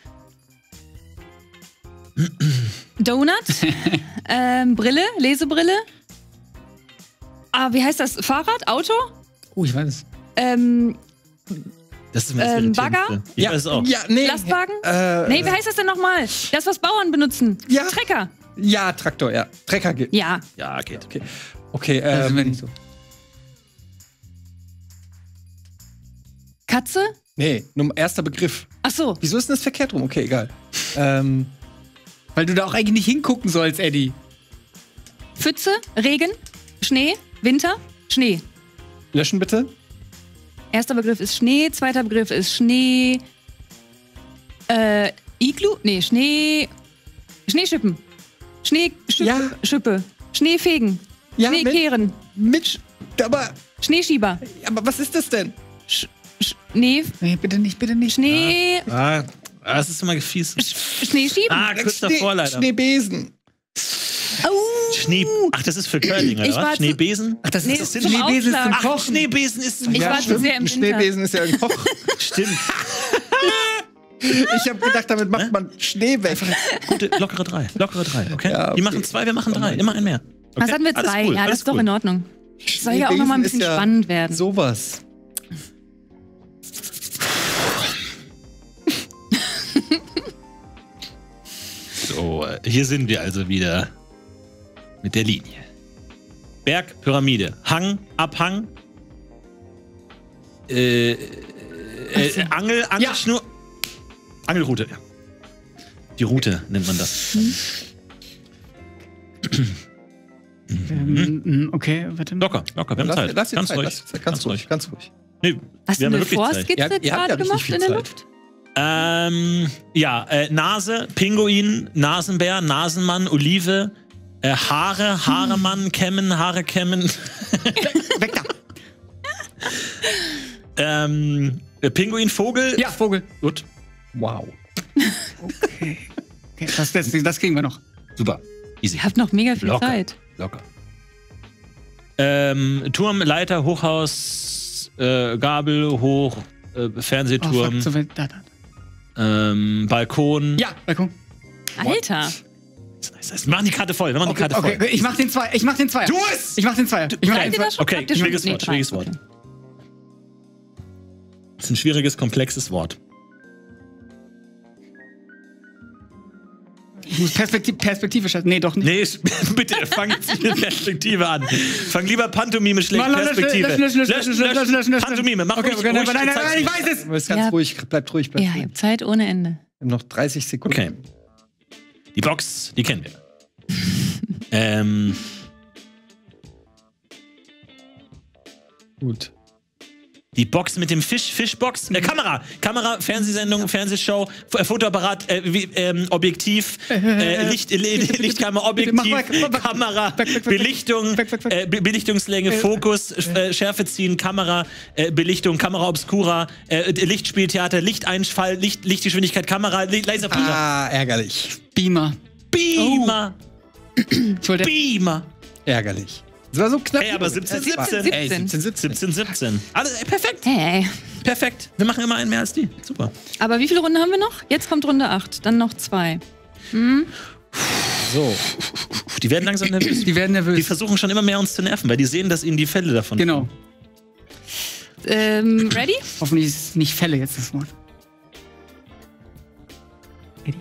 können. Donut. ähm, Brille. Lesebrille. Ah, wie heißt das? Fahrrad? Auto? Oh, ich weiß es. Ähm, Das ist mir das Ähm, Irritierendste. Bagger? Ich ja, weiß es auch. Ja, nee. Lastwagen? Äh, Nee, wie heißt das denn nochmal? Das, was Bauern benutzen. Ja. Trecker. Ja, Traktor, ja. Trecker geht. Ja. Ja, geht. Okay, okay Das sind wir ähm, nicht so. Katze? nee, nur erster Begriff. Ach so. Wieso ist denn das verkehrt rum? Okay, egal. Ähm, Weil du da auch eigentlich nicht hingucken sollst, Eddie. Pfütze? Regen? Schnee? Winter? Schnee. löschen bitte. Erster Begriff ist Schnee. Zweiter Begriff ist Schnee. Äh, Iglu? Nee, Schnee. Schneeschippen. Schneeschippe. Ja. Schippe. Schneefegen. Ja, mit- Schneekehren. Mit, aber, Schneeschieber. aber was ist das denn? Schnee. Nee, bitte nicht, bitte nicht. Schnee. Ah, das ist immer fies. Schneeschieben. Ah, kurz davor leider. Schneebesen. Au. Schnee. Ach, das ist für Curling, oder Ich war was? zu- Schneebesen? Ach, das Nee, ist das das zum Schneebesen ist zum Aufschlag. Ach, Kochen. Schneebesen ist zum Ich war zu stimmt, sehr im ein Winter. Schneebesen ist ja ein Koch. Stimmt. Ich habe gedacht, damit macht man Schnee weg. Gute, lockere drei. Lockere drei, okay? Ja, okay. Die machen zwei, wir machen drei. Immer ein mehr. Okay? Was hatten wir? Alles Zwei. cool, Ja, das alles ist doch cool. in Ordnung. Soll ja auch noch mal ein bisschen Schneebesen ist ja spannend werden. Sowas. So, äh, hier sind wir also wieder mit der Linie. Berg, Pyramide, Hang, Abhang, äh, äh, Angel, Angelschnur, Angelroute. Ja. Die Route nennt man das. Ähm, mm, okay, warte mal. Locker, locker, wir haben Lass, Zeit. lass dir ganz Zeit, ruhig. lass dir Zeit, ganz ruhig, ganz ruhig. Nee, Hast wir du haben eine wirklich Zeit. Vorskizze Ja, ihr habt ja gerade richtig gemacht viel in der Zeit. Luft? Ähm, ja, äh, Nase, Pinguin, Nasenbär, Nasenmann, Olive, äh, Haare, Haaremann, Kämmen, Haare kämmen. Weg da. ähm, äh, Pinguin, Vogel. Ja, Vogel. Gut. Wow. Okay, das, das, das kriegen wir noch. Super. Easy. Ihr habt noch mega viel Locker. Zeit. Locker. Ähm, Turm, Leiter, Hochhaus, äh, Gabel, Hoch, äh, Oh, Fernsehturm, fuck, so weit. Da, da. ähm, Balkon. Ja, Balkon. Alter. Das ist nice. Wir machen die Karte voll. Wir machen Okay, die Karte okay, voll. okay, ich mach den zwei. Ich mach den Zweier. Tu es! Ich mach den Zweier. Ich mach Seid den ihr Zweier. das schon? Okay, Habt ihr schon- schwieriges nee, Wort, drei. schwieriges Wort. Okay. Das ist ein schwieriges, komplexes Wort. Ich muss Perspektive, Perspektive schaffen. Nee, doch nicht. Nee, bitte, fang jetzt nicht mit Perspektive an. Fang lieber Pantomime schlägt Mann, lösch, Perspektive. lösch, lösch, lösch, lösch, lösch, lösch, lösch, lösch. Pantomime, mach Okay, ruhig, okay, ruhig, nein, nein, nein, zeig's nein, ich mir. weiß es. Du bist ganz Ja. ruhig, bleibt ruhig, bleibt Ja, ihr ruhig. habt Zeit ohne Ende. Wir haben noch dreißig Sekunden. Okay. Die Box, die kennen wir. ähm, Gut. die Box mit dem Fisch, Fischbox, äh, Kamera, Kamera, Fernsehsendung, Fernsehshow, F- äh, Fotoapparat, äh, wie, ähm, Objektiv, äh, Licht, äh, Lichtkamera, Objektiv, Mach weg, mach weg. Kamera, Weg, weg, weg, Belichtung, weg, weg, weg. Äh, Be- Belichtungslänge, Fokus, äh, Schärfe ziehen, Kamera, äh, Belichtung, Kamera obscura, äh, Lichtspieltheater, Lichteinfall, Licht, Lichtgeschwindigkeit, Kamera, Li- Laserpointer, Ah, ärgerlich. Beamer. Beamer, Ich wollte. Beamer. Ärgerlich. Das war so knapp. Ey, aber siebzehn, Es war- siebzehn. Ey, siebzehn, siebzehn. siebzehn, siebzehn. Alles, ey, perfekt, Hey. perfekt. Wir machen immer einen mehr als die. Super. Aber wie viele Runden haben wir noch? Jetzt kommt Runde acht, dann noch zwei. So. Die werden langsam nervös. Die werden Die nervös. versuchen schon immer mehr uns zu nerven, weil die sehen, dass ihnen die Fälle davon Genau. kommen. Ähm, ready? Hoffentlich ist es nicht Fälle jetzt das Wort. Eddie.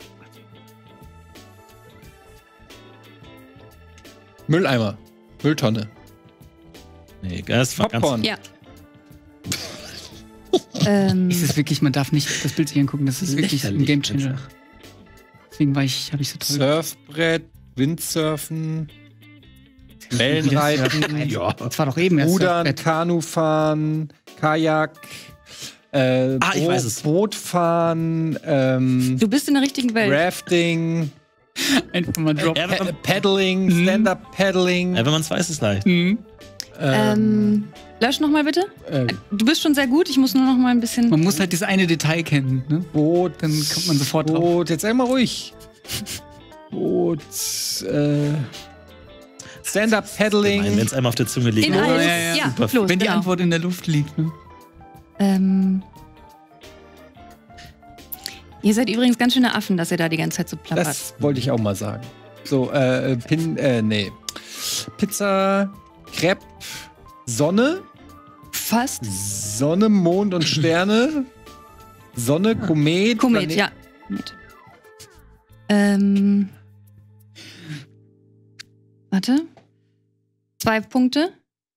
Mülleimer. Mülltonne. Nee, das war Popcorn. Ja. ähm, Ist es wirklich, man darf nicht das Bild sich angucken, das ist wirklich ein Lächerlich Gamechanger. einfach. Deswegen war ich, habe ich so toll. Surfbrett, Windsurfen, Wellenreiten, Ja. Das war doch eben erst Rudern, Surfbrett. Kanufahren, Kajak, Äh, Ah, ich Bo- weiß es. Bootfahren, ähm, Du bist in der richtigen Welt. Rafting, Einfach mal drop. Ja, Pa- Paddling, Mhm. Stand-Up-Paddling. Ja, wenn man es weiß, ist es leicht. Mhm. Ähm, lösch noch mal bitte. äh, Du bist schon sehr gut, ich muss nur noch mal ein bisschen. Man muss halt das eine Detail kennen, ne? Boot, Dann kommt man sofort drauf. Boot, jetzt einmal ruhig. Boot, äh, Stand-Up-Paddling. Wenn es einmal auf der Zunge liegt. In Ja, eins. ja, ja. Ja, Super. los, Wenn die genau. Antwort in der Luft liegt, ne? Ähm, ihr seid übrigens ganz schöne Affen, dass ihr da die ganze Zeit so plappert. Das wollte ich auch mal sagen. So, äh, Pin, äh, nee. Pizza, Crepe, Sonne, Fast. Sonne, Mond und Sterne, Sonne, Komet, Komet, Planet- ja. Komet. Ähm. Warte. Zwei Punkte.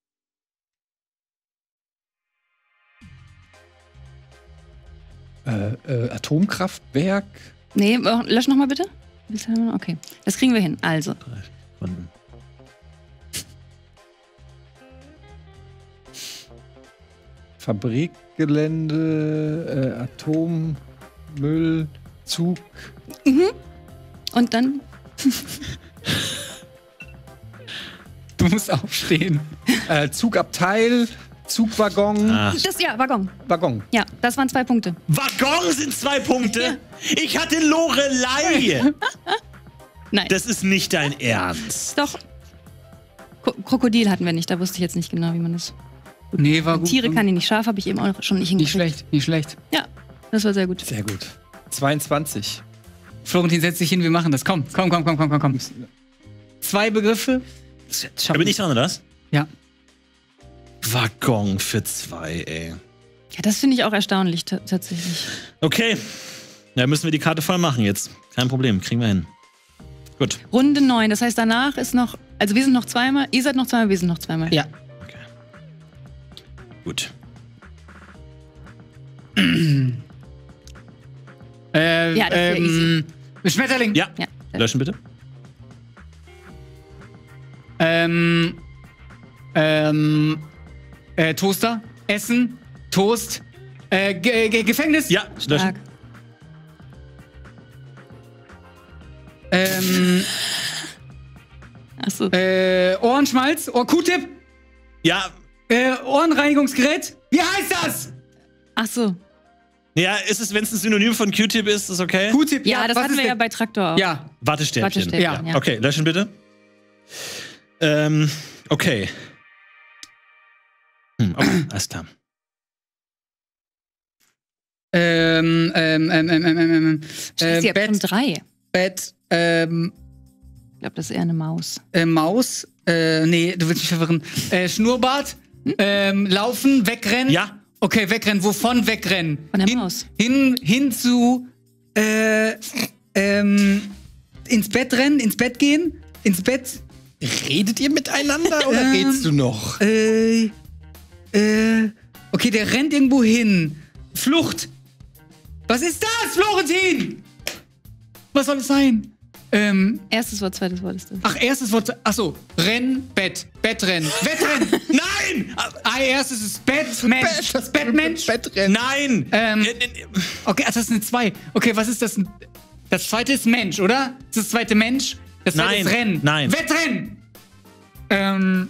Äh, äh, Atomkraftwerk, Nee, lösch noch mal bitte. Okay, das kriegen wir hin. Also, Und Fabrikgelände, äh, Atommüll, Zug, und dann Du musst aufstehen. äh, Zugabteil, Zugwaggon, ah. das, ja, Waggon. Waggon. Ja, das waren zwei Punkte. Waggon sind zwei Punkte. Ich hatte Lorelei. Nein, Das ist nicht dein Ernst. doch. Ko Krokodil hatten wir nicht, da wusste ich jetzt nicht genau, wie man das. Nee, war gut. Tiere kann ich nicht, Schaf habe ich eben auch schon nicht Nicht hingekriegt. schlecht, nicht schlecht. Ja, das war sehr gut. Sehr gut. zweiundzwanzig. Florentin, setz dich hin, wir machen das. Komm, komm, komm, komm, komm, komm, komm. Zwei Begriffe. Das Da schaffen bin ich dran, oder was? Ja. Waggon für zwei, ey. Ja, das finde ich auch erstaunlich ta- tatsächlich. Okay. Ja, müssen wir die Karte voll machen jetzt. Kein Problem, kriegen wir hin. Gut. Runde neun, das heißt, danach ist noch. Also, wir sind noch zweimal, ihr seid noch zweimal, wir sind noch zweimal. Ja. Okay. Gut. Äh, Ja, das wär ähm, Schmetterling. Ja. Ja. Löschen bitte. Ähm, ähm, äh, Toaster, Essen, Toast, äh, Ge Ge Gefängnis. Ja, löschen. Stark. Ähm, Achso. äh, Ohrenschmalz, Ohr Q-Tip, Ja. äh, Ohrenreinigungsgerät. Wie heißt das? Achso. Ja, ist es, wenn es ein Synonym von Q-Tip ist, ist okay? Q-Tip, Ja, ja, das was hatten ist wir ja denn? bei Traktor auch. Ja, Wattestäbchen. Wattestäbchen, Ja. ja. Okay, löschen bitte. Ähm, okay. Hm, okay, alles klar. ähm, ähm, ähm, ähm, ähm, ähm, Scheiße, äh, ihr habt schon Bett, drei. Bett, ähm, Ich glaube, das ist eher eine Maus. äh, Maus, äh, nee, du willst mich verwirren. Äh, Schnurrbart, ähm, Laufen, wegrennen. Ja, Okay, wegrennen. Wovon wegrennen? Von der hin, Maus. Hin, hin zu, äh, ähm, ins Bett rennen, ins Bett gehen, ins Bett, Redet ihr miteinander oder Ähm, redst du noch? äh, äh, okay, der rennt irgendwo hin. Flucht. Was ist das, Florentin? Was soll es sein? Ähm, Erstes Wort, zweites Wort ist das. ach, erstes Wort, ach so, Renn, Bett, Bettrennen, Wettrennen. nein! Ah, erstes ist Bett, Mensch, das Bettmensch. Bettrennen. Nein! Ähm, Äh, äh, Okay, ach, das ist eine zwei. Okay, was ist das? Das zweite ist Mensch, oder? Das ist das zweite Mensch. Das zweite Nein, ist Rennen. nein. Wettrennen! Ähm.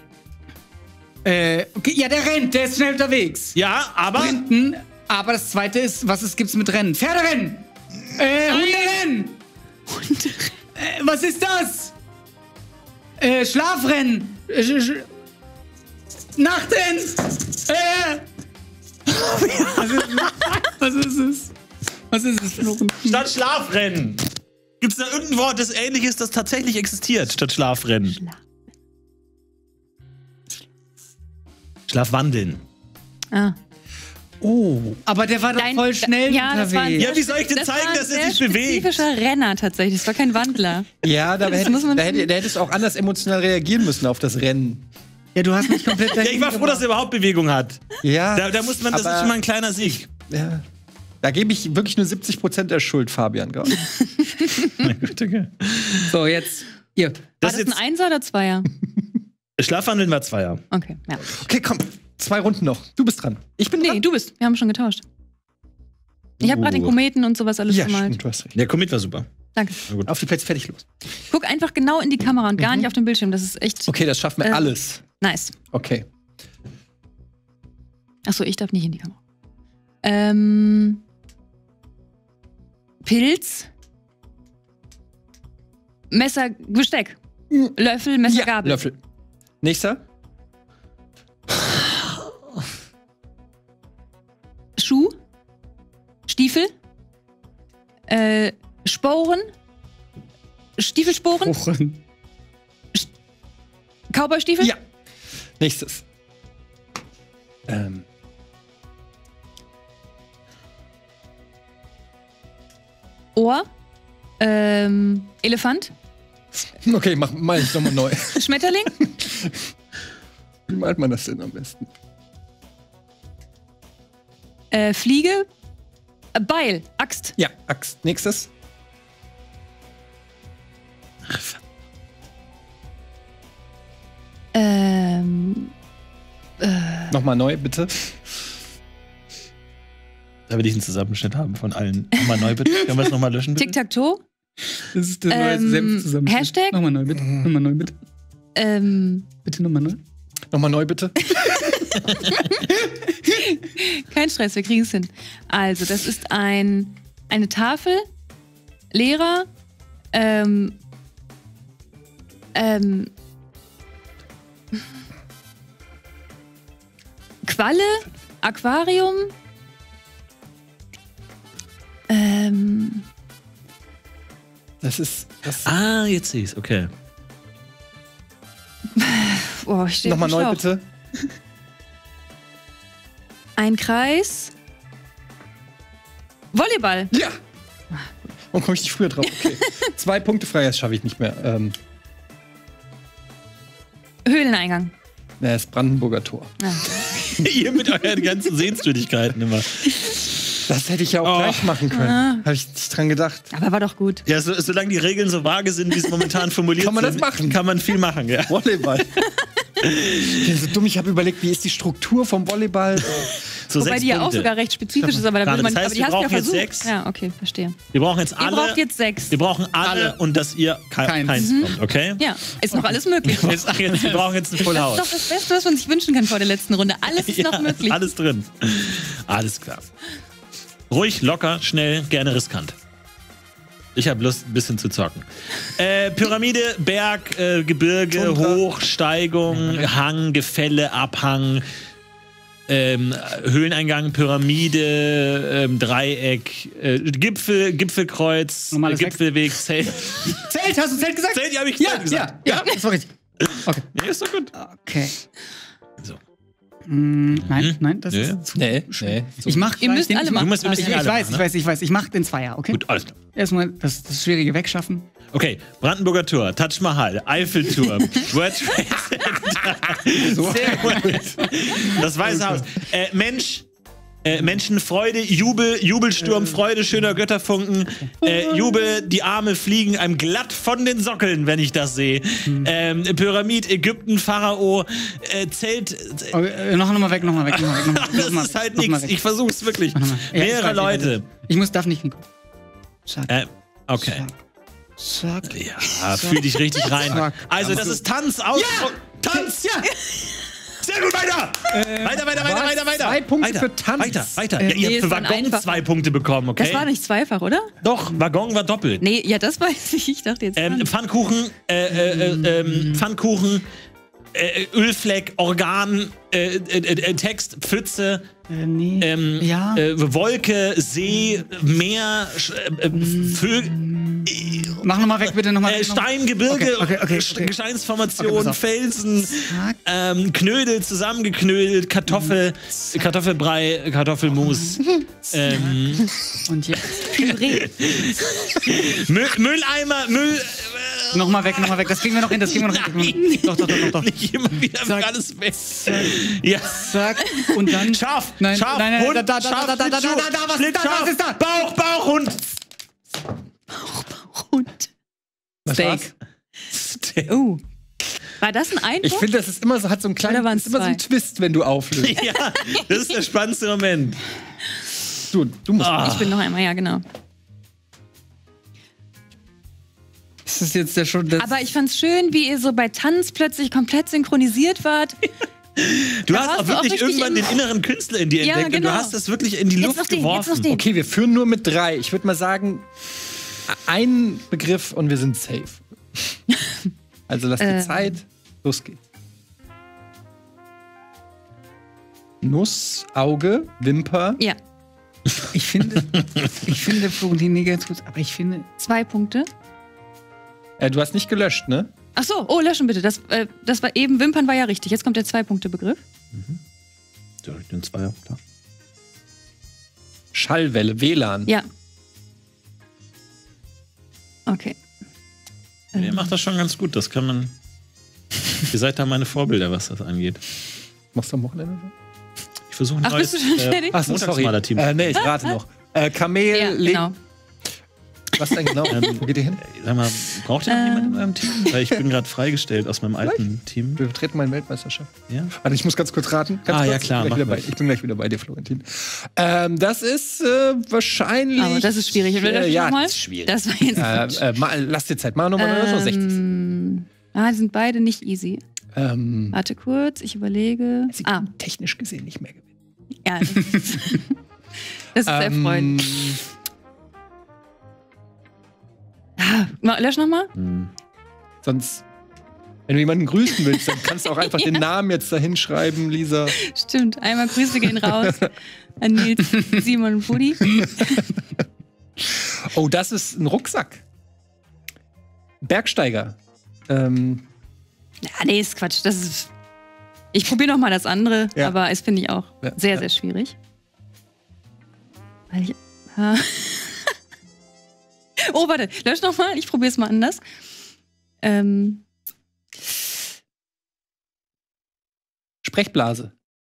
Äh, okay, ja, der rennt, der ist schnell unterwegs. Ja, aber. Sprinten, aber das zweite ist, was ist, gibt's mit Rennen? Pferderennen! Äh, Hunderennen! Hunderennen. Äh, was ist das? Äh, Schlafrennen! Äh, Sch Sch Nachtrennen! Äh! Was ist es? Was ist es, Florentin? Statt Schlafrennen. Gibt es da irgendein Wort, das ähnlich ist, das tatsächlich existiert, statt Schlafrennen? Schlaf. Schlafwandeln. Ah. Oh. Aber der war doch Dein- voll schnell ja, das war ein unterwegs. Ja, wie soll ich denn das zeigen, war ein dass er sehr sich bewegt? spezifischer Renner tatsächlich. Das war kein Wandler. Ja, da, Das hätte, muss man da, schon- hätte, da hättest du auch anders emotional reagieren müssen auf das Rennen. Ja, du hast mich komplett Ja, ich war froh, dass er überhaupt Bewegung hat. Ja. Da, da muss man, das aber- ist schon mal ein kleiner Sieg. Ja. Da gebe ich wirklich nur siebzig Prozent der Schuld, Fabian, gerade. Na gut, okay. So, jetzt. Ihr. War Das das, jetzt, ein Einser oder Zweier? Schlafwandeln war Zweier. Okay, ja. Okay, komm. zwei Runden noch. Du bist dran. Ich bin Nee, dran. du bist. Wir haben schon getauscht. Ich habe gerade den Kometen und sowas alles Ja, gemalt. stimmt, du hast recht. Der Commit war super. Danke. Auf die Plätze, fertig, los. Guck einfach genau in die Kamera und gar Mhm. nicht auf den Bildschirm. Das ist echt Okay, das schaffen wir Äh. alles. nice. Okay. Achso, ich darf nicht in die Kamera. Ähm. Pilz. Messer, Besteck. Löffel, Messer, Ja, Gabel. Löffel. Nächster. Schuh. Stiefel. Äh, Sporen. Stiefelsporen. Wochen. Cowboystiefel. Ja. Nächstes. Ähm. Ohr. Ähm, Elefant. Okay, mach mal ich nochmal neu. Schmetterling. Wie malt man das denn am besten? äh, Fliege. Äh, Beil. Axt. Ja, Axt. Nächstes. Ähm. Nochmal neu, bitte. Da will ich einen Zusammenschnitt haben von allen. Nochmal neu bitte. Können wir es nochmal löschen, bitte? Tic-Tac-Toe. Das ist der neue Ähm, Senf-Zusammenschnitt. Hashtag? Nochmal neu, bitte. Nochmal neu, bitte. Ähm. Bitte nochmal neu. Nochmal neu, bitte. Kein Stress, wir kriegen es hin. Also, das ist ein, eine Tafel, Lehrer, ähm, ähm, Qualle, Aquarium, ähm, Das ist. Das Ah, jetzt sehe ich es. Okay. oh, ich stehe Nochmal neu, bitte. Ein Kreis, Volleyball, Ja. Warum komme ich nicht früher drauf? Okay. Zwei Punkte frei, das schaffe ich nicht mehr. Ähm, Höhleneingang. na, das Brandenburger Tor. Ja. Ihr mit euren ganzen Sehenswürdigkeiten immer. Das hätte ich ja auch Oh. gleich machen können. Ah. Habe ich nicht dran gedacht. Aber war doch gut. Ja, so, solange die Regeln so vage sind, wie es momentan formuliert Kann man das sind, machen? kann man viel machen, ja. Volleyball. Ich bin so dumm, ich habe überlegt, wie ist die Struktur vom Volleyball? So Wobei sechs die ja auch Punkte. sogar recht spezifisch ist, aber da Gerade, will man, das heißt, aber die wir hast du ja brauchen jetzt versucht. sechs. Ja, okay, verstehe. Wir brauchen jetzt Ihr alle. braucht jetzt sechs. Wir brauchen alle, Alle. und dass ihr ke Keins. keins Mhm. kommt, okay? Ja, ist noch alles möglich. Jetzt, ach, jetzt, wir brauchen jetzt ein Full Das House. ist doch das Beste, was man sich wünschen kann vor der letzten Runde. Alles ist Ja, noch möglich. Alles drin. Alles klar. Ruhig, locker, schnell, gerne riskant. Ich habe Lust, ein bisschen zu zocken. Äh, Pyramide, Berg, äh, Gebirge, Tundra. Hochsteigung, Hang, Gefälle, Abhang, ähm, Höhleneingang, Pyramide, ähm, Dreieck, äh, Gipfel, Gipfelkreuz, äh, Normales Heck. Gipfelweg, Zelt. Zelt, hast du Zelt gesagt? Zelt, ja, hab ich Ja, Zelt gesagt. ja, ja, das war richtig. Okay. Ja, ist doch gut. Okay. So. Mm, nein, Mhm. nein, das Nö. ist zu Nee, nee. Ich mach Ihr müsst den, alle ich mach- machen. Du musst- wir müssen Ich, die ich alle weiß, machen, ich ne? weiß, ich weiß. Ich mach den Zweier, okay? Gut, alles klar. Erstmal das, das Schwierige wegschaffen. Okay, Brandenburger Tor, Taj Mahal, Eiffelturm, World Trade Center. Sehr gut. Das Weiße Haus. Äh, Mensch, äh, Menschenfreude, Jubel, Jubelsturm, Freude, schöner Götterfunken, äh, Jubel, die Arme fliegen einem glatt von den Sockeln, wenn ich das sehe. Ähm, Pyramid, Ägypten, Pharao, äh, Zelt. Äh, Okay, äh, noch, noch mal weg, noch mal weg, noch mal weg. Noch mal, das noch mal, ist halt noch mal nichts. weg. Ich versuch's wirklich. Noch mal. Ja, ich Mehrere weiß, Leute. Ich muss, darf nicht hingucken. Zack, Äh, okay. zack. Ja, fühl dich richtig rein. Zack. Also, das ist Tanz aus. Tanz! Ja! Sehr gut, weiter! weiter, weiter, weiter, was? weiter, weiter. Zwei Punkte weiter, für Tanz. Weiter, weiter. Äh, ja, ihr nee, habt für es waren Waggon einfach- zwei Punkte bekommen, okay? Das war nicht zweifach, oder? Doch, Waggon war doppelt. Nee, ja, das weiß ich. Ich dachte jetzt. Ähm, Tanz. Pfannkuchen, äh, äh, äh, ähm, Pfannkuchen, äh, Ölfleck, Organ, äh, äh, äh, Text, Pfütze, Äh, nee. ähm, Ja. äh, Wolke, See, Meer, Sch- äh, äh, Vögel, Mach noch mal weg, bitte noch mal äh, weg. noch mal- Stein, Gebirge, Okay, okay, okay, Sch- okay. Gesteinsformation, Okay, pass auf. Felsen, Zack. ähm, Knödel zusammengeknödelt, Kartoffel, Kartoffelbrei, Kartoffelmus, ähm, Und jetzt. Püree. Müll, Mülleimer, Müll. Äh, Noch mal weg, noch mal weg. Das kriegen wir noch hin, das kriegen wir noch hin. Doch, doch, doch, doch, doch. Nicht immer wieder Zack. alles weg. Ja. Zack. Und dann. Scharf, Nein, scharf, nein, nein, Hund, da, da, da, scharf, da, da, da, Schlittschuh, da, da, was ist da, Schlittscharf, was ist da? Bauch, Bauch, Hund. Und Was Steak. war's? Steak. oh. War das ein Einbruch? Ich finde, das ist immer so, hat so einen kleinen, Oder waren's ist immer so ein zwei? Twist, wenn du auflöst. Ja, das ist der spannendste Moment. Du, du musst. Ah. Ich bin noch einmal, ja, genau. Ist das jetzt der schon das Aber ich fand's schön, wie ihr so bei Tanz plötzlich komplett synchronisiert wart. Du Da hast warst auch du auch wirklich richtig irgendwann im- den inneren Künstler in dir Ja, entdeckt und genau. du hast das wirklich in die Jetzt Luft noch den, jetzt geworfen. noch den. Okay, wir führen nur mit drei. Ich würde mal sagen, ein Begriff und wir sind safe. Also lass die Ähm. Zeit. Los geht's. Nuss, Auge, Wimper. Ja, Ich finde, ich finde Florentin negativ, aber ich finde, zwei Punkte. Äh, du hast nicht gelöscht, ne? Ach so, oh, löschen bitte. Das, äh, das war eben, Wimpern war ja richtig. Jetzt kommt der Zwei-Punkte-Begriff. Soll ich den Zweier? Klar. Schallwelle, W L A N. Ja. Okay. Ihr macht das schon ganz gut, das kann man. Ihr seid da meine Vorbilder, was das angeht. Machst du am Wochenende so? Ich versuche ein Ach, neues bist du schon äh, fertig? Ach so, sorry. Montagsmaler-Team. Äh, nee, ich rate noch. Äh, Kamel, Ja, Le- genau. Was denn genau? Wo geht ihr hin? Sag mal, braucht ihr noch Ähm. jemanden in eurem Team? Weil ich bin gerade freigestellt aus meinem alten Team. Wir vertreten meine Weltmeisterschaft. Ja? Warte, ich muss ganz kurz raten. Ganz Ah, kurz. ja, klar, Ich bin, gleich mach wieder bei, das. ich bin gleich wieder bei dir, Florentin. Ähm, das ist äh, wahrscheinlich. Aber das ist schwierig. Will das Äh, ja, nochmal? das ist schwierig. Das war jetzt Quatsch. Äh, äh, mal, lass dir Zeit. Mal nochmal ähm, sechzig. Ähm, ah, die sind beide nicht easy. Ähm, Warte kurz, ich überlege. sie Ah, können technisch gesehen nicht mehr gewinnen. ja. Das ist, das ist erfreulich. Ah, mal- lösch nochmal. Hm. Sonst, wenn du jemanden grüßen willst, dann kannst du auch einfach den Namen jetzt da hinschreiben, Lisa. Stimmt, einmal Grüße gehen raus an Nils, Simon und Budi. Oh, das ist ein Rucksack. Bergsteiger. Ähm, Ja, nee, ist Quatsch. Das ist. Ich probiere noch mal das andere, Ja. aber es finde ich auch Ja, sehr, ja. sehr schwierig. Weil ich, ha. Oh, warte, lösch noch mal. Ich probiere es mal anders. Ähm, Sprechblase.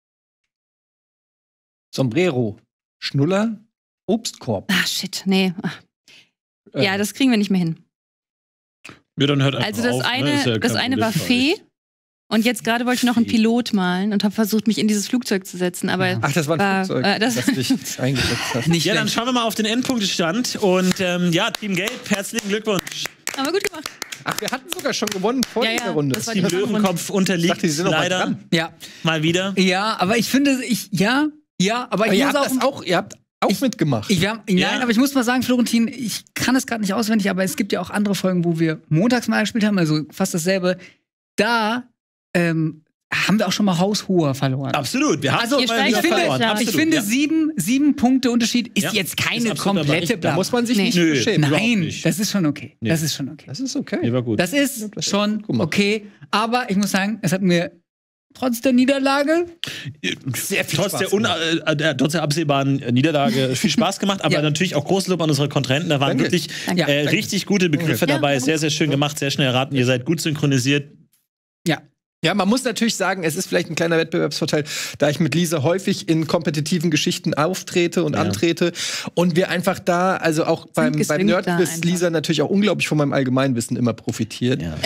Sombrero. Schnuller. Obstkorb. ah, shit, nee. Ach, Äh, ja, das kriegen wir nicht mehr hin. Ja, dann hört einfach Also das auf, eine, ne? Ist ja das kein eine Problem war für Fee. euch. Und jetzt gerade wollte ich noch einen Fee. Pilot malen und habe versucht, mich in dieses Flugzeug zu setzen. Aber Ach, das war ein War- Flugzeug, äh, das- das dich eingesetzt hast. nicht Ja, dann schlecht. schauen wir mal auf den Endpunktestand. Und ähm, ja, Team Gelb, herzlichen Glückwunsch. aber gut gemacht. Ach, wir hatten sogar schon gewonnen vor Ja, dieser ja, Runde. das war die Team Runde. Löwenkopf Ich unterliegt dachte, die sind noch mal leider dran. Ja, mal wieder. ja, aber ich finde, ich, ja, ja, aber ich Aber ihr muss habt, auch, das auch, ihr habt auch Ich- mitgemacht. Ich, wir haben, nein, Ja. aber ich muss mal sagen, Florentin, ich kann es gerade nicht auswendig, aber es gibt ja auch andere Folgen, wo wir montags mal gespielt haben, also fast dasselbe. Da ähm, haben wir auch schon mal haushoher verloren. Absolut. Wir haben Also, mal ihr wieder steigt finde- verloren. ja. Absolut, ich finde, ja. sieben, sieben Punkte Unterschied ist Ja, jetzt ist keine absolut aber komplette richtig. Da Blase. muss man sich Nee. nicht Nö. beschämen. überhaupt Nein, nicht. das ist schon okay. Nee. Das ist schon okay. Das ist okay. Nee, war gut. Das ist Das ist schon gut gemacht. okay. Aber ich muss sagen, es hat mir trotz der Niederlage Sehr viel Trotz Spaß der, un äh, der, trotz der absehbaren äh, Niederlage viel Spaß gemacht, aber Ja. natürlich auch großes Lob an unsere Kontrahenten. Da waren Danke. wirklich Danke. äh, Danke. richtig gute Begriffe Ja. dabei. Sehr, sehr schön gemacht, sehr schnell erraten. Ihr seid gut synchronisiert. ja. Ja, man muss natürlich sagen, es ist vielleicht ein kleiner Wettbewerbsvorteil, da ich mit Lisa häufig in kompetitiven Geschichten auftrete und Ja. antrete und wir einfach da, also auch beim, beim geswingt da Nerdquiz, einfach. Lisa natürlich auch unglaublich von meinem Allgemeinwissen immer profitiert. Ja.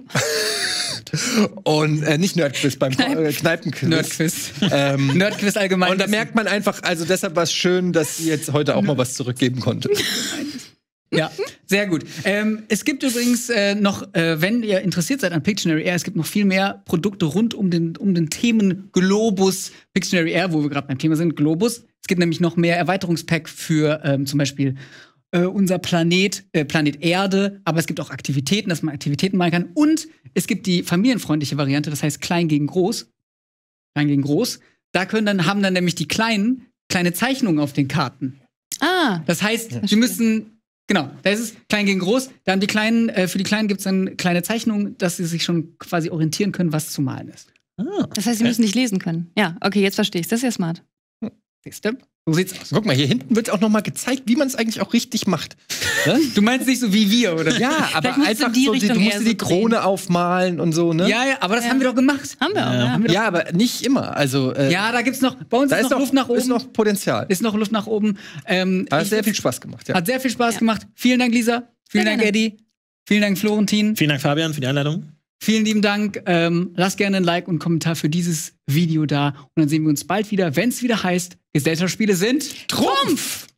Und äh, nicht Nerdquiz, beim äh, Kneipenquiz. Nerdquiz. Ähm, Nerdquiz allgemein. und da merkt man einfach, also deshalb war es schön, dass sie jetzt heute auch mal was zurückgeben konnte. Ja, sehr gut. Ähm, es gibt übrigens äh, noch, äh, wenn ihr interessiert seid an Pictionary Air, es gibt noch viel mehr Produkte rund um den, um den Themen Globus Pictionary Air, wo wir gerade beim Thema sind, Globus. Es gibt nämlich noch mehr Erweiterungspack für ähm, zum Beispiel äh, unser Planet, äh, Planet Erde, aber es gibt auch Aktivitäten, dass man Aktivitäten malen kann. Und es gibt die familienfreundliche Variante, das heißt klein gegen groß. Klein gegen groß. Da können dann, haben dann nämlich die Kleinen kleine Zeichnungen auf den Karten. Ah, Das heißt, sie Verstehe. müssen, genau, da ist es klein gegen groß. Da haben die Kleinen, äh, für die Kleinen gibt es dann kleine Zeichnungen, dass sie sich schon quasi orientieren können, was zu malen ist. Ah. das heißt, sie müssen nicht lesen können. Ja, okay, jetzt verstehe ich. Das ist ja smart. Siehst du? So sieht's aus. Guck mal, hier hinten wird auch noch mal gezeigt, wie man es eigentlich auch richtig macht. Ne? Du meinst nicht so wie wir, oder? Ja, aber Vielleicht musst du einfach die so, die, du Richtung musst eher dir die so Krone aufmalen und so, ne? Ja, ja, aber das Ja. haben wir doch gemacht. Haben wir auch, Ja. ja. Ja, aber nicht immer. Also, äh, Ja, da gibt's noch, bei uns da ist, ist noch noch, Luft nach oben. ist noch Potenzial. Ist noch Luft nach oben. Ähm, Hat ich- sehr viel Spaß gemacht, ja. Hat sehr viel Spaß Ja. gemacht. Vielen Dank, Lisa. Vielen Sehr Dank, gerne. Eddie. Vielen Dank, Florentin. Vielen Dank, Fabian, für die Einladung. Vielen lieben Dank. Ähm, lasst gerne ein Like und einen Kommentar für dieses Video da. Und dann sehen wir uns bald wieder, wenn es wieder heißt, Gesellschaftsspiele sind Trumpf!